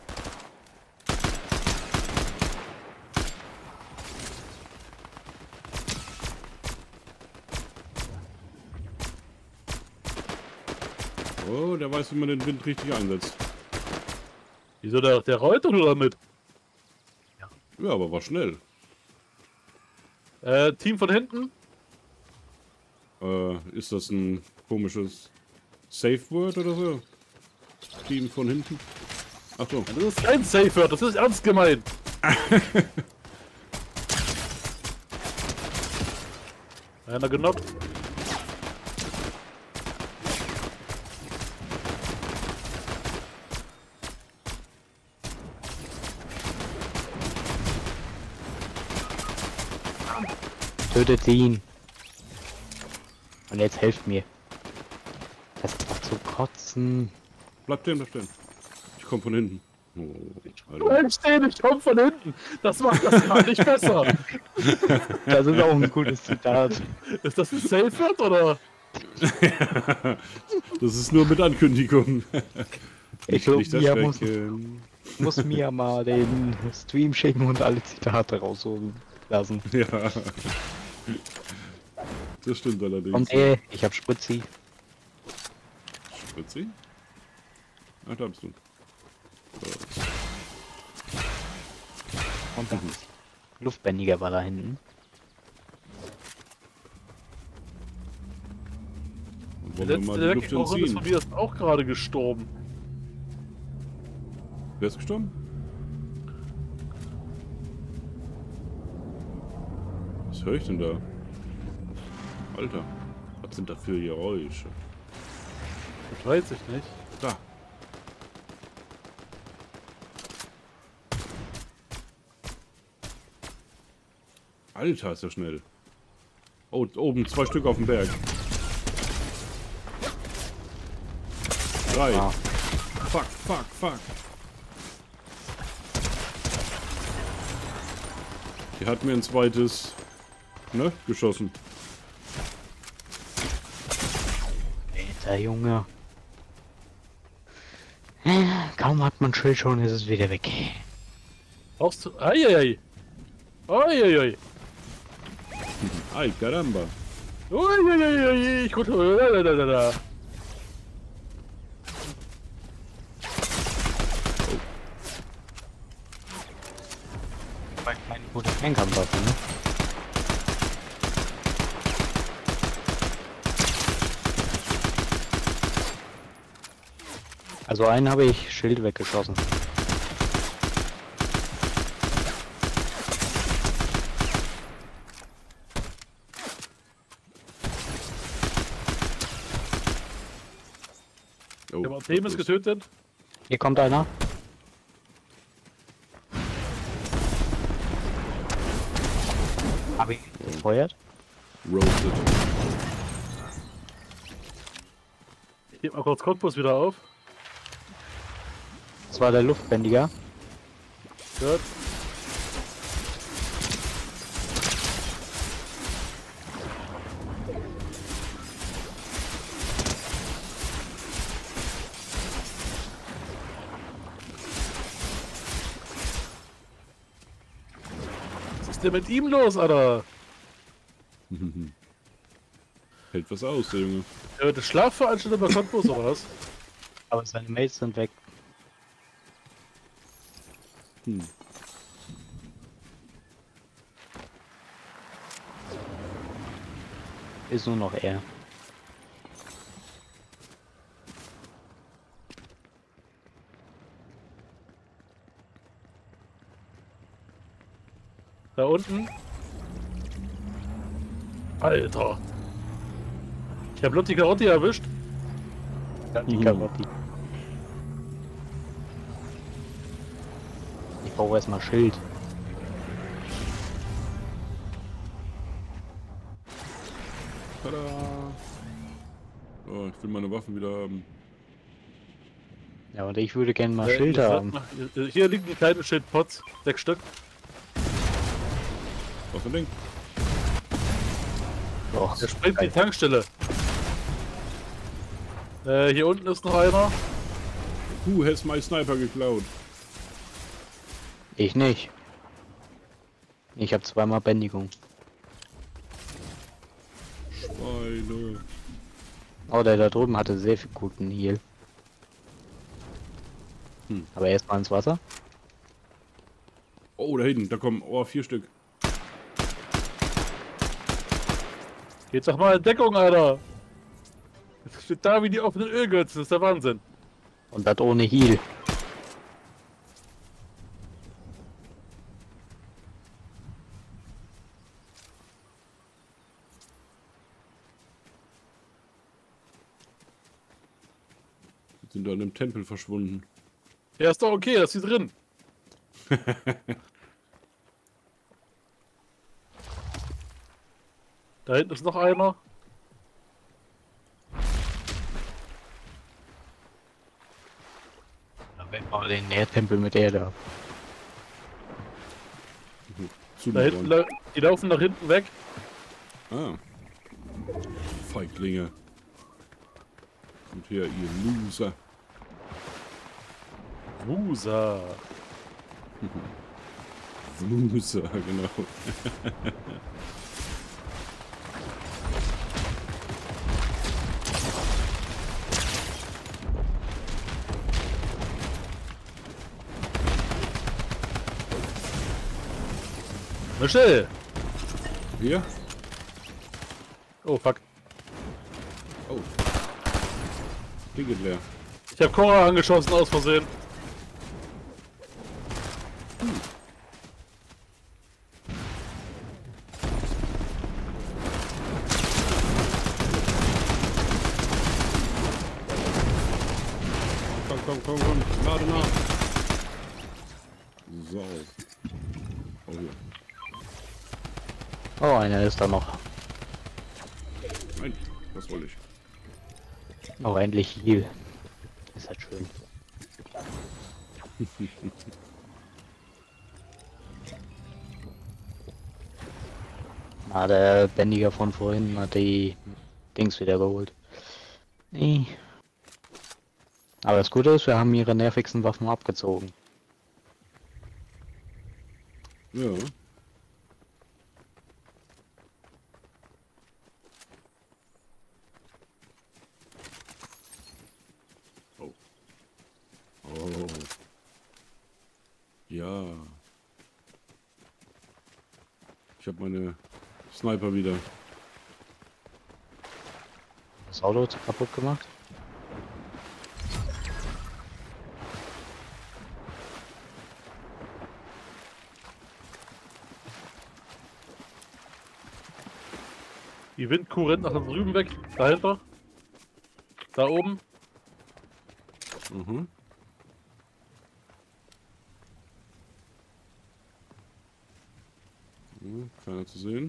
Oh, der weiß, wie man den Wind richtig einsetzt. Wieso der, der rollt doch nur damit? Ja, aber war schnell. Äh, Team von hinten? Äh, ist das ein komisches Safe Word oder so? Team von hinten? Ach so. Das ist kein Safe Word, das ist ernst gemeint. Einer genockt. Tötet ihn. Und jetzt helft mir. Das ist doch zu kotzen. Bleib stehen, bleib stehen. Ich komm von hinten. Oh, Bleib stehen, ich komm von hinten. Das macht das gar nicht besser. Das ist auch ein gutes Zitat. Ist das ein Safe-Word oder? Das ist nur mit Ankündigung. Ich glaube, Nicht Mia muss, erschrecken. muss Mia mal den Stream schicken und alle Zitate rausholen lassen. Ja. Das stimmt allerdings. Kommt ey, ich hab Spritzi. Spritzi? Ah, da bist du. So. Und dann Luftbändiger war da hinten. Und Der wollen wir letzte, mal der die Luft weggebrochen ist von entziehen? mir, ist auch gerade gestorben. Wer ist gestorben? Was höre ich denn da? Alter, was sind da für Geräusche? Das weiß ich nicht. Da. Alter, ist ja schnell. Oh, oben zwei Stück auf dem Berg. Drei. Ah. Fuck, fuck, fuck. Die hat mir ein zweites, ne, geschossen. Alter Junge. Kaum hat man Schild schon, ist es wieder weg. Brauchst du. Eieiei. Eieiei. Ay, caramba. Uiuiui, ich konnte. Lalalala. Meine gute Fernkampfwaffe, ne? Also einen habe ich Schild weggeschossen. Oh, Der Artemis ist getötet. Hier kommt einer. Habe ich gefeuert? Roasted. Ich heb mal kurz Cottbus wieder auf. Das war der Luftbändiger. Gut. Was ist denn mit ihm los, Alter? Hält was aus, der Junge. Er wird Schlafveranstaltung bei Cottbus oder was? Aber seine Mates sind weg. Hm. Ist nur noch er. Da unten. Alter. Ich hab Lotti Carotti erwischt. Die Karotti. Ich brauche erstmal Schild. Tada! Oh, ich will meine Waffen wieder haben. Ja, und ich würde gerne mal Äh, Schild ihr haben. sagt mal, Hier liegen die kleinen Schildpots. Sechs Stück. Was ein Ding? Doch, Der springt die geil. Tankstelle. Äh, hier unten ist noch einer. Who has my sniper geklaut? Ich nicht. Ich habe zweimal Bändigung. Schweine. Oh, der da drüben hatte sehr viel guten Heal. Hm. Aber erstmal ins Wasser. Oh, da hinten, da kommen, oh, vier Stück. Geht doch mal in Deckung, Alter. Jetzt steht da wie die offenen Ölgötzen. Das ist der Wahnsinn. Und das ohne Heal. Die sind da in einem Tempel verschwunden. Ja, ist doch okay. Das ist hier drin. Da hinten ist noch einer. Dann wenn wir den Nährtempel mit Erde ab. Zu Da hinten, lau- die laufen nach hinten weg. Ah. Feiglinge. Und hier, ihr Loser. Wusa. Loser, genau. Michel! Hier? Oh fuck. Oh. Ding geht leer. Ich hab Cora angeschossen aus Versehen. Komm, komm, komm, komm. Lade nach. So. Oh hier. Oh, einer ist da noch. Nein, das wollte ich. Noch endlich Heal. Ist halt schön. Ah, der Bändiger von vorhin hat die Dings wieder geholt. Nee. Aber das Gute ist, wir haben ihre nervigsten Waffen abgezogen. Ja. Oh. Oh. Ja. Ich habe meine Sniper wieder. Das Auto hat kaputt gemacht. Die Windkuh rennt nach da drüben weg. Dahinter. Da oben. Mhm. Hm, keiner zu sehen.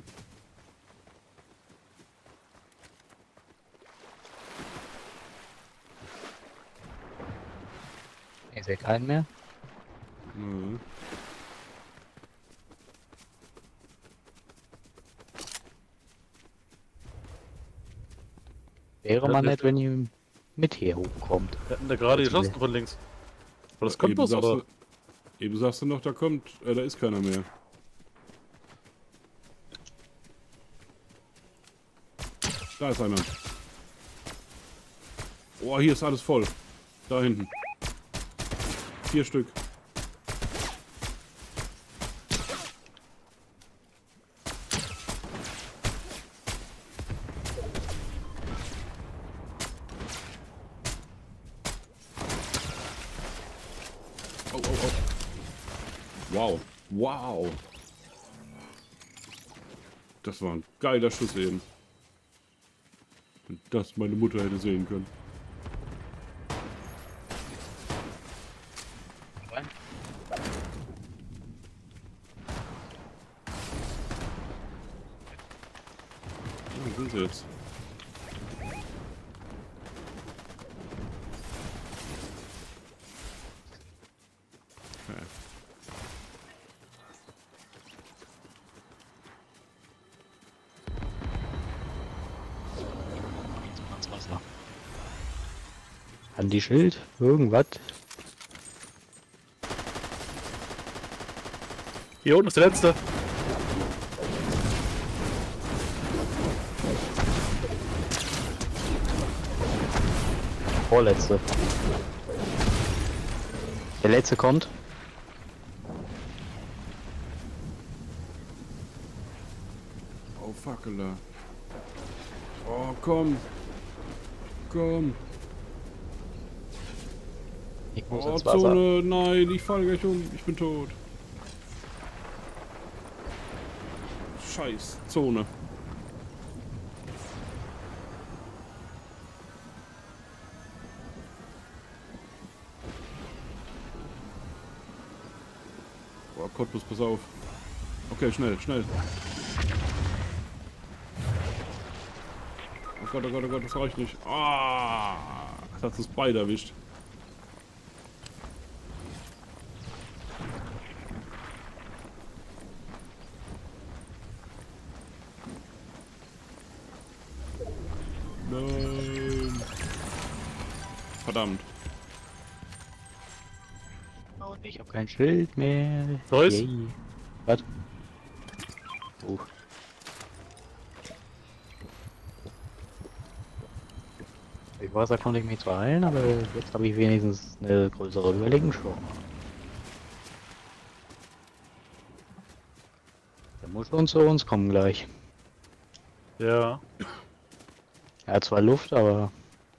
Ich sehe keinen mehr. Ja. Wäre Ja, man das- nett, wenn ihr mit hier hochkommt. Wir hatten da gerade Das geschossen will- von links. Aber das kommt Eben bloß, sagst oder? du- Eben sagst du noch, da kommt, äh, da ist keiner mehr. Da ist einer. Oh, hier ist alles voll. Da hinten. Vier Stück. Oh, oh, oh. Wow. Wow. Das war ein geiler Schuss eben. Wenn das meine Mutter hätte sehen können. Ja, wo sind sie jetzt? Okay. Ans Wasser. An die Schild? Irgendwas? Hier unten ist der letzte. Vorletzte. Der letzte kommt. Oh, Fackela. Oh, komm. Komm. Ich muss Oh, ins Wasser. Zone. Nein, ich falle gleich um. Ich bin tot. Scheiß Zone. Boah, Cottbus, pass auf. Okay, schnell, schnell. Gott, oh Gott, oh Gott, das reicht nicht. Ah, das hat uns beide erwischt. Nein. Verdammt. Und ich habe kein Schild mehr. Neues? Yay. Was? Oh. Im Wasser konnte ich mich zwar heilen, aber jetzt habe ich wenigstens eine größere Überlegenschwung. Der muss schon zu uns kommen gleich. Ja. Er hat zwar Luft, aber...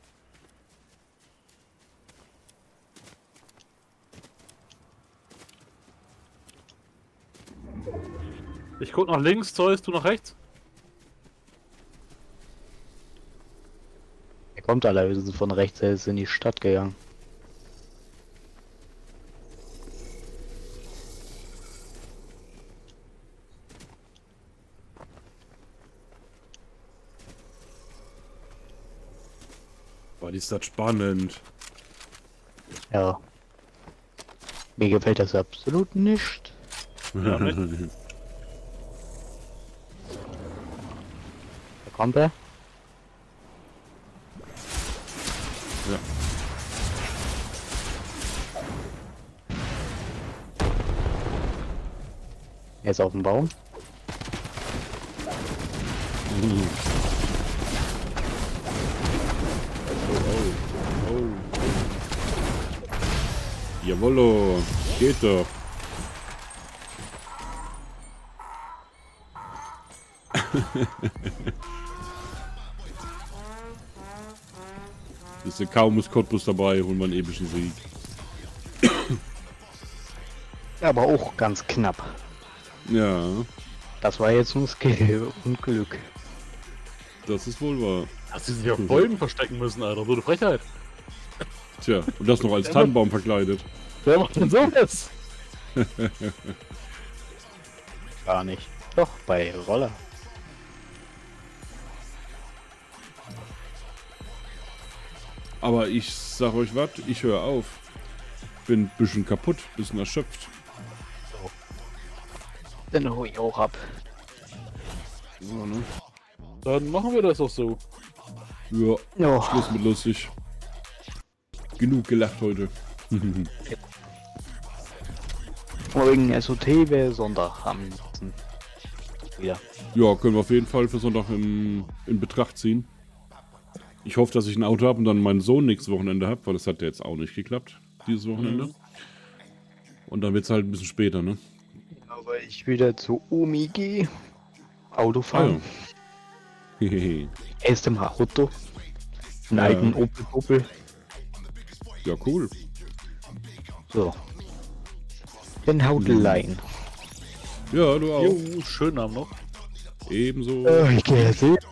Ich guck nach links, Zeus, du nach rechts. Er kommt allerhöchstens von rechts, er ist in die Stadt gegangen. Boah, die ist das spannend. Ja. Mir gefällt das absolut nicht. Ja, nicht? Da kommt er. Ja. Er ist auf dem Baum. Mhm. Oh, oh, oh. Jawollo, geht doch. Ist ja kaum ist Cottbus dabei, holen wir einen epischen Sieg. Aber auch ganz knapp. Ja, Das war jetzt nur Skill und Glück. das ist wohl wahr. Dass sie sich auf Bäumen verstecken müssen, Alter. So eine Frechheit. Tja, und das noch als Tannenbaum verkleidet. Wer macht denn sowas? Gar nicht. Doch, bei Roller. Aber ich sag euch was, ich höre auf. Bin ein bisschen kaputt, bisschen erschöpft. Dann hol ich auch ab. Ja, ne? Dann machen wir das auch so. Ja, Ja. Schluss mit lustig. Genug gelacht heute. Wegen S O T wäre Sonntag am liebsten. Wieder. Ja, können wir auf jeden Fall für Sonntag in, in Betracht ziehen. Ich hoffe, dass ich ein Auto habe und dann meinen Sohn nächstes Wochenende habe, weil das hat ja jetzt auch nicht geklappt, dieses Wochenende. Mhm. Und dann wird es halt ein bisschen später, ne? Aber ich wieder zu Omi gehe. Auto Ah, fahren. ja. Hehehe. Erst im Auto. Einen Ja. alten Opel Opel. Ja, cool. So. Den Hautelein. Ja, du auch. Jo, schönen Abend noch. Ebenso. Oh, ich gehe jetzt hin.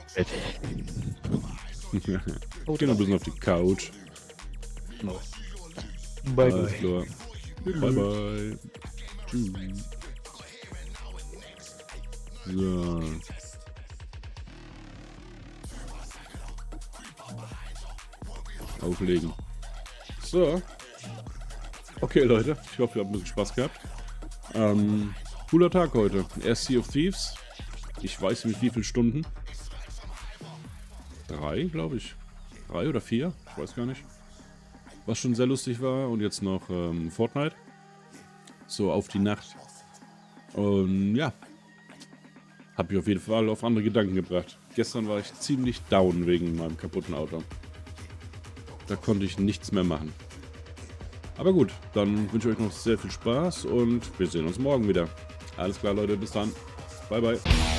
Geh noch ein bisschen auf die Couch. Bye Alles bye. klar. Bye bye. Tschüss. So. Auflegen. So. Okay, Leute. Ich hoffe, ihr habt ein bisschen Spaß gehabt. Ähm, cooler Tag heute. Erst Sea of Thieves. Ich weiß nicht, wie viele Stunden. Drei, glaube ich. Drei oder vier. Ich weiß gar nicht. Was schon sehr lustig war. Und jetzt noch ähm, Fortnite. So auf die Nacht. Und ja. Hab mich auf jeden Fall auf andere Gedanken gebracht. Gestern war ich ziemlich down wegen meinem kaputten Auto. Da konnte ich nichts mehr machen. Aber gut, dann wünsche ich euch noch sehr viel Spaß und wir sehen uns morgen wieder. Alles klar, Leute, bis dann. Bye, bye.